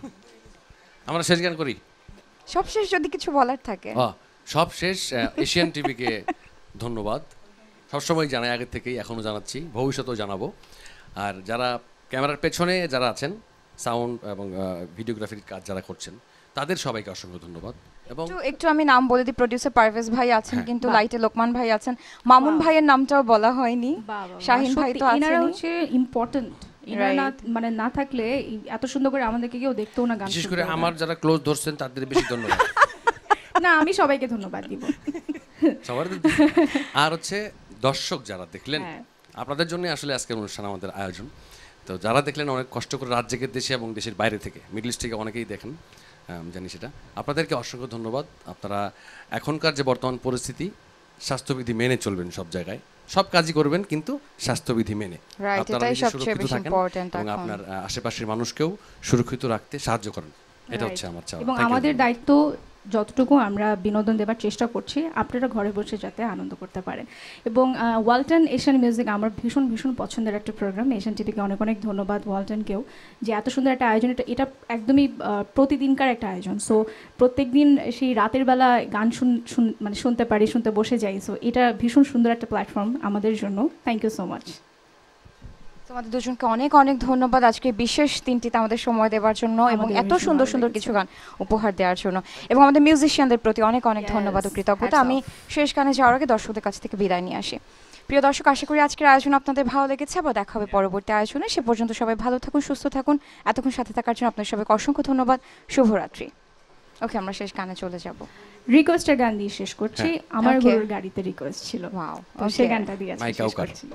আমরা শেষ গান করি। সবশেষ যদি কিছু বলার থাকে। আহ, সব শেষ আহ, এশিয়ান টিভিকে ধন্যবাদ, সবসময় জানাই আগে থেকেই, এখনও জানাচ্ছি, ভবিষ্যতেও জানাবো। আর যারা ক্যামেরার পেছনে যারা আছেন, সাউন্ড এবং ভিডিওগ্রাফির কাজ যারা করছেন, তাদের সবাইকে অসংখ্য ধন্যবাদ। এবং একটু একটু আমি নাম বলে দিই, প্রোডিউসার পারভেজ ভাই আছেন, হ্যাঁ। কিন্তু বাহ। লাইটে লোকমান ভাই আছেন, মামুন বাহ। ভাইয়ের নামটাও বলা হয়নি, শাহিন ভাই তো এনারা আছেনই। হচ্ছে ইম্পর্টেন্ট, এনারা না Right. মানে না থাকলে এই- এত সুন্দর করে আমাদেরকে কেউ দেখতেও না, গান বিশেষ করে শুনতেও না। আমার যারা ক্লোজ ধরছেন তাদের বেশি ধন্যবাদ। না আমি সবাইকে ধন্যবাদ দিব। সবার তো- আর হচ্ছে দর্শক যারা দেখলেন, হ্যাঁ। আপনাদের জন্য আসলে আজকের অনুষ্ঠান আমাদের আয়োজন। তো যারা দেখলেন অনেক কষ্ট করে রাত জেগে দেশে এবং দেশের বাইরে থেকে, মিডল ইস্ট থেকে অনেকেই দেখেন, আমি জানি সেটা, আপনাদেরকে অসংখ্য ধন্যবাদ। আপনারা এখনকার যে বর্তমান পরিস্থিতি, স্বাস্থ্যবিধি মেনে চলবেন সব জায়গায়, সব কাজই করবেন কিন্তু স্বাস্থ্যবিধি মেনে। Right, আপনারা এটাই নিজে সবচেয়ে সুরক্ষিত বেশি থাকেন important এবং এখন। আপনার আহ, আশেপাশের মানুষকেও সুরক্ষিত রাখতে সাহায্য করেন, এটা Right. হচ্ছে আমার চাওয়া। এবং Thank you আমাদের very much. দায়িত্ব যতটুকু আমরা বিনোদন দেবার চেষ্টা করছি, আপনারা ঘরে বসে যাতে আনন্দ করতে পারেন। এবং আহ, ওয়ালটন এশিয়ান মিউজিক আমার ভীষণ ভীষণ পছন্দের একটা প্রোগ্রাম। এশিয়ান টিভিকে অনেক অনেক ধন্যবাদ, ওয়ালটনকেও, যে এত সুন্দর একটা আয়োজন। এটা এটা একদমই আহ, প্রতিদিনকার একটা আয়োজন। সো প্রত্যেক দিন সেই রাতের বেলা গান শুন শুন- মানে শুনতে পারি, শুনতে বসে যাই। সো এটা ভীষণ সুন্দর একটা প্ল্যাটফর্ম আমাদের জন্য। Thank you so much. তোমাদের দুজনকে অনেক অনেক ধন্যবাদ আজকে বিশেষ দিনটিতে আমাদের সময় দেওয়ার জন্য এবং আমাদের এত ভীষণ সুন্দর ভালো সুন্দর লেগেছে। কিছু গান উপহার দেওয়ার জন্য, এবং আমাদের মিউজিশিয়ানদের প্রতি অনেক অনেক Yes, ধন্যবাদ ও কৃতজ্ঞতা। hats আমি শেষ গানে যাওয়ার আগে দর্শকদের কাছ থেকে বিদায় নিয়ে আসি। প্রিয় দর্শক, আশা করি আজকের আয়োজন আপনাদের ভালো লেগেছে, আবার দেখা হবে পরবর্তী আয়োজনে। সে পর্যন্ত সবাই ভালো থাকুন, সুস্থ থাকুন। এতক্ষণ সাথে থাকার জন্য আপনাদের সবাইকে অসংখ্য ধন্যবাদ। শুভরাত্রি। ওকে, আমরা শেষ গানে চলে যাব। রিকোয়েস্টের গান দিয়ে শেষ করছি। আমার Okay. গরুর গাড়িতে রিকোয়েস্ট ছিল, ওয়াও, তো সেই গানটা দিয়ে আজকে মাইকা শেষ উকার। করছি।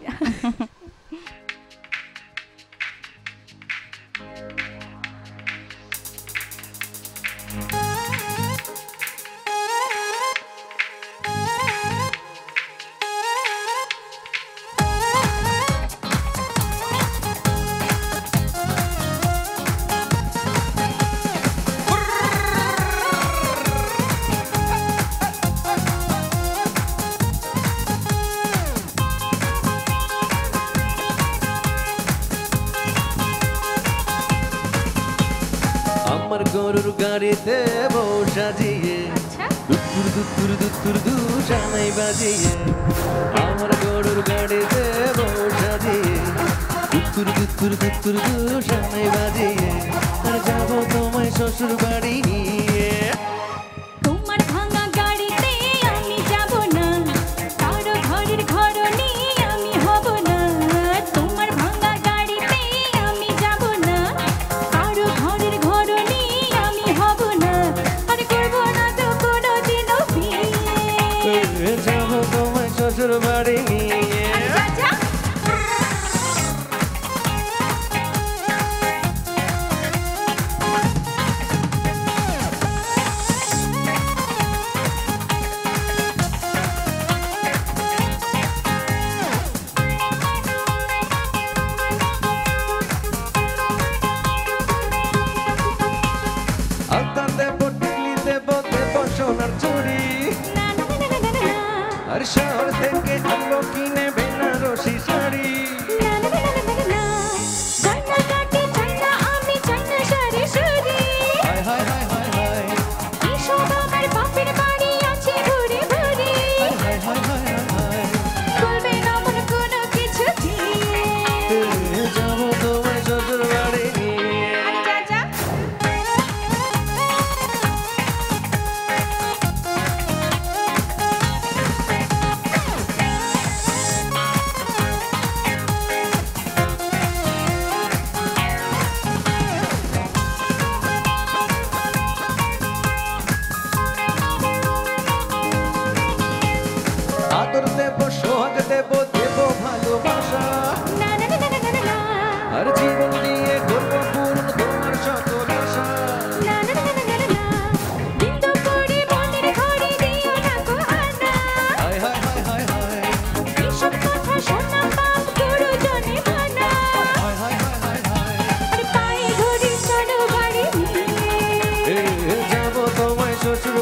আমার গরুর গাড়িতে বউ সাজিয়ে আচ্ছা, দুত্তুর দুত্তুর দুত্তুর দু জানাই বাজিয়ে, আমার গরুর গাড়িতে বউ সাজিয়ে দুত্তুর দুত্তুর দুত্তুর দু জানাই বাজিয়ে, আর যাবো তোমায় শ্বশুর বাড়ি নিয়ে। তোমার ভাঙা গাড়িতে আমি যাব না, কারো ঘরের ঘরনি আমি হব না। তোমার ভাঙা গাড়িতে আমি যাব না, কারো ঘরের ঘরনি আমি হব না। আর করব না তো কোনোদিনও বিয়ে। যাবো তোমায় শ্বশুর বাড়ি নিয়ে। আচ্ছা, আচ্ছা। আলতা দেবো, টিকলি দেবো, দেবো সোনার চুড়ি, না, না, না, না, না, না। আর শহর থেকে আনবো কিনে বেনারসি শাড়ি। না, না, না, না, না, না। গয়না কাটি চাই না আমি, চাই না সারি সারি। হায় হায় হায় হায় হায়, এসব আমার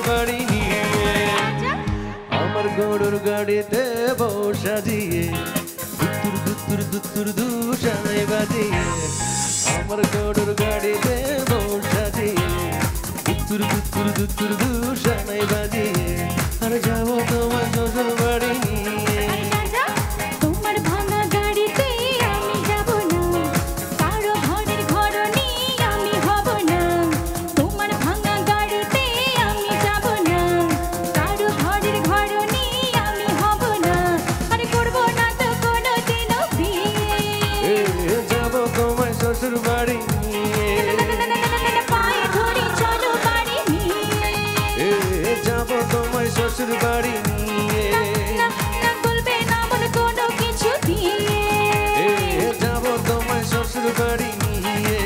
বাড়ি নিয়ে আমার গরুর গাড়িতে বউ সাজিয়ে দুত্তুর দুত্তুর দুত্তুর দুশানাই বাজিয়ে আমার গরুর গাড়িতে বউ সাজিয়ে দুত্তুর দুত্তুর দুত্তুর দুশানাই বাজিয়ে আর যাবো তোমার শ্বশুর বাড়ি নিয়ে তোমার ভাঙা গাড়িতে আমি যাব না কারো ঘরের ঘরনি আমি হব না তোমার ভাঙা গাড়িতে আমি যাব না কারো ঘরের ঘরনি আমি হব না আরে করব না তো কোনোদিনও বিয়ে যাবো তোমার শ্বশুর বাড়ি নিয়ে পায়ে ধরে চলো বাড়ি নিয়ে যাবো তোমার শ্বশুর বাড়ি নিয়ে না বলবে না মনে কোনো কিছু দিয়ে যাবো তোমার শ্বশুর বাড়ি নিয়ে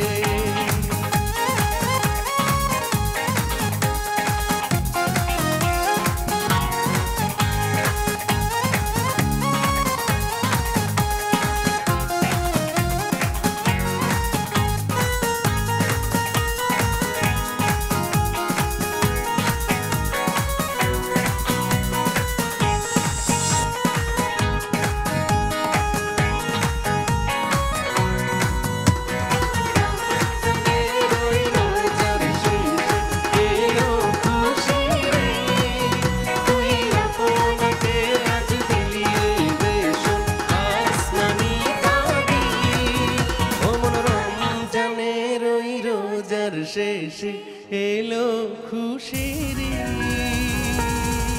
শেষে এলো খুশির ঈদ।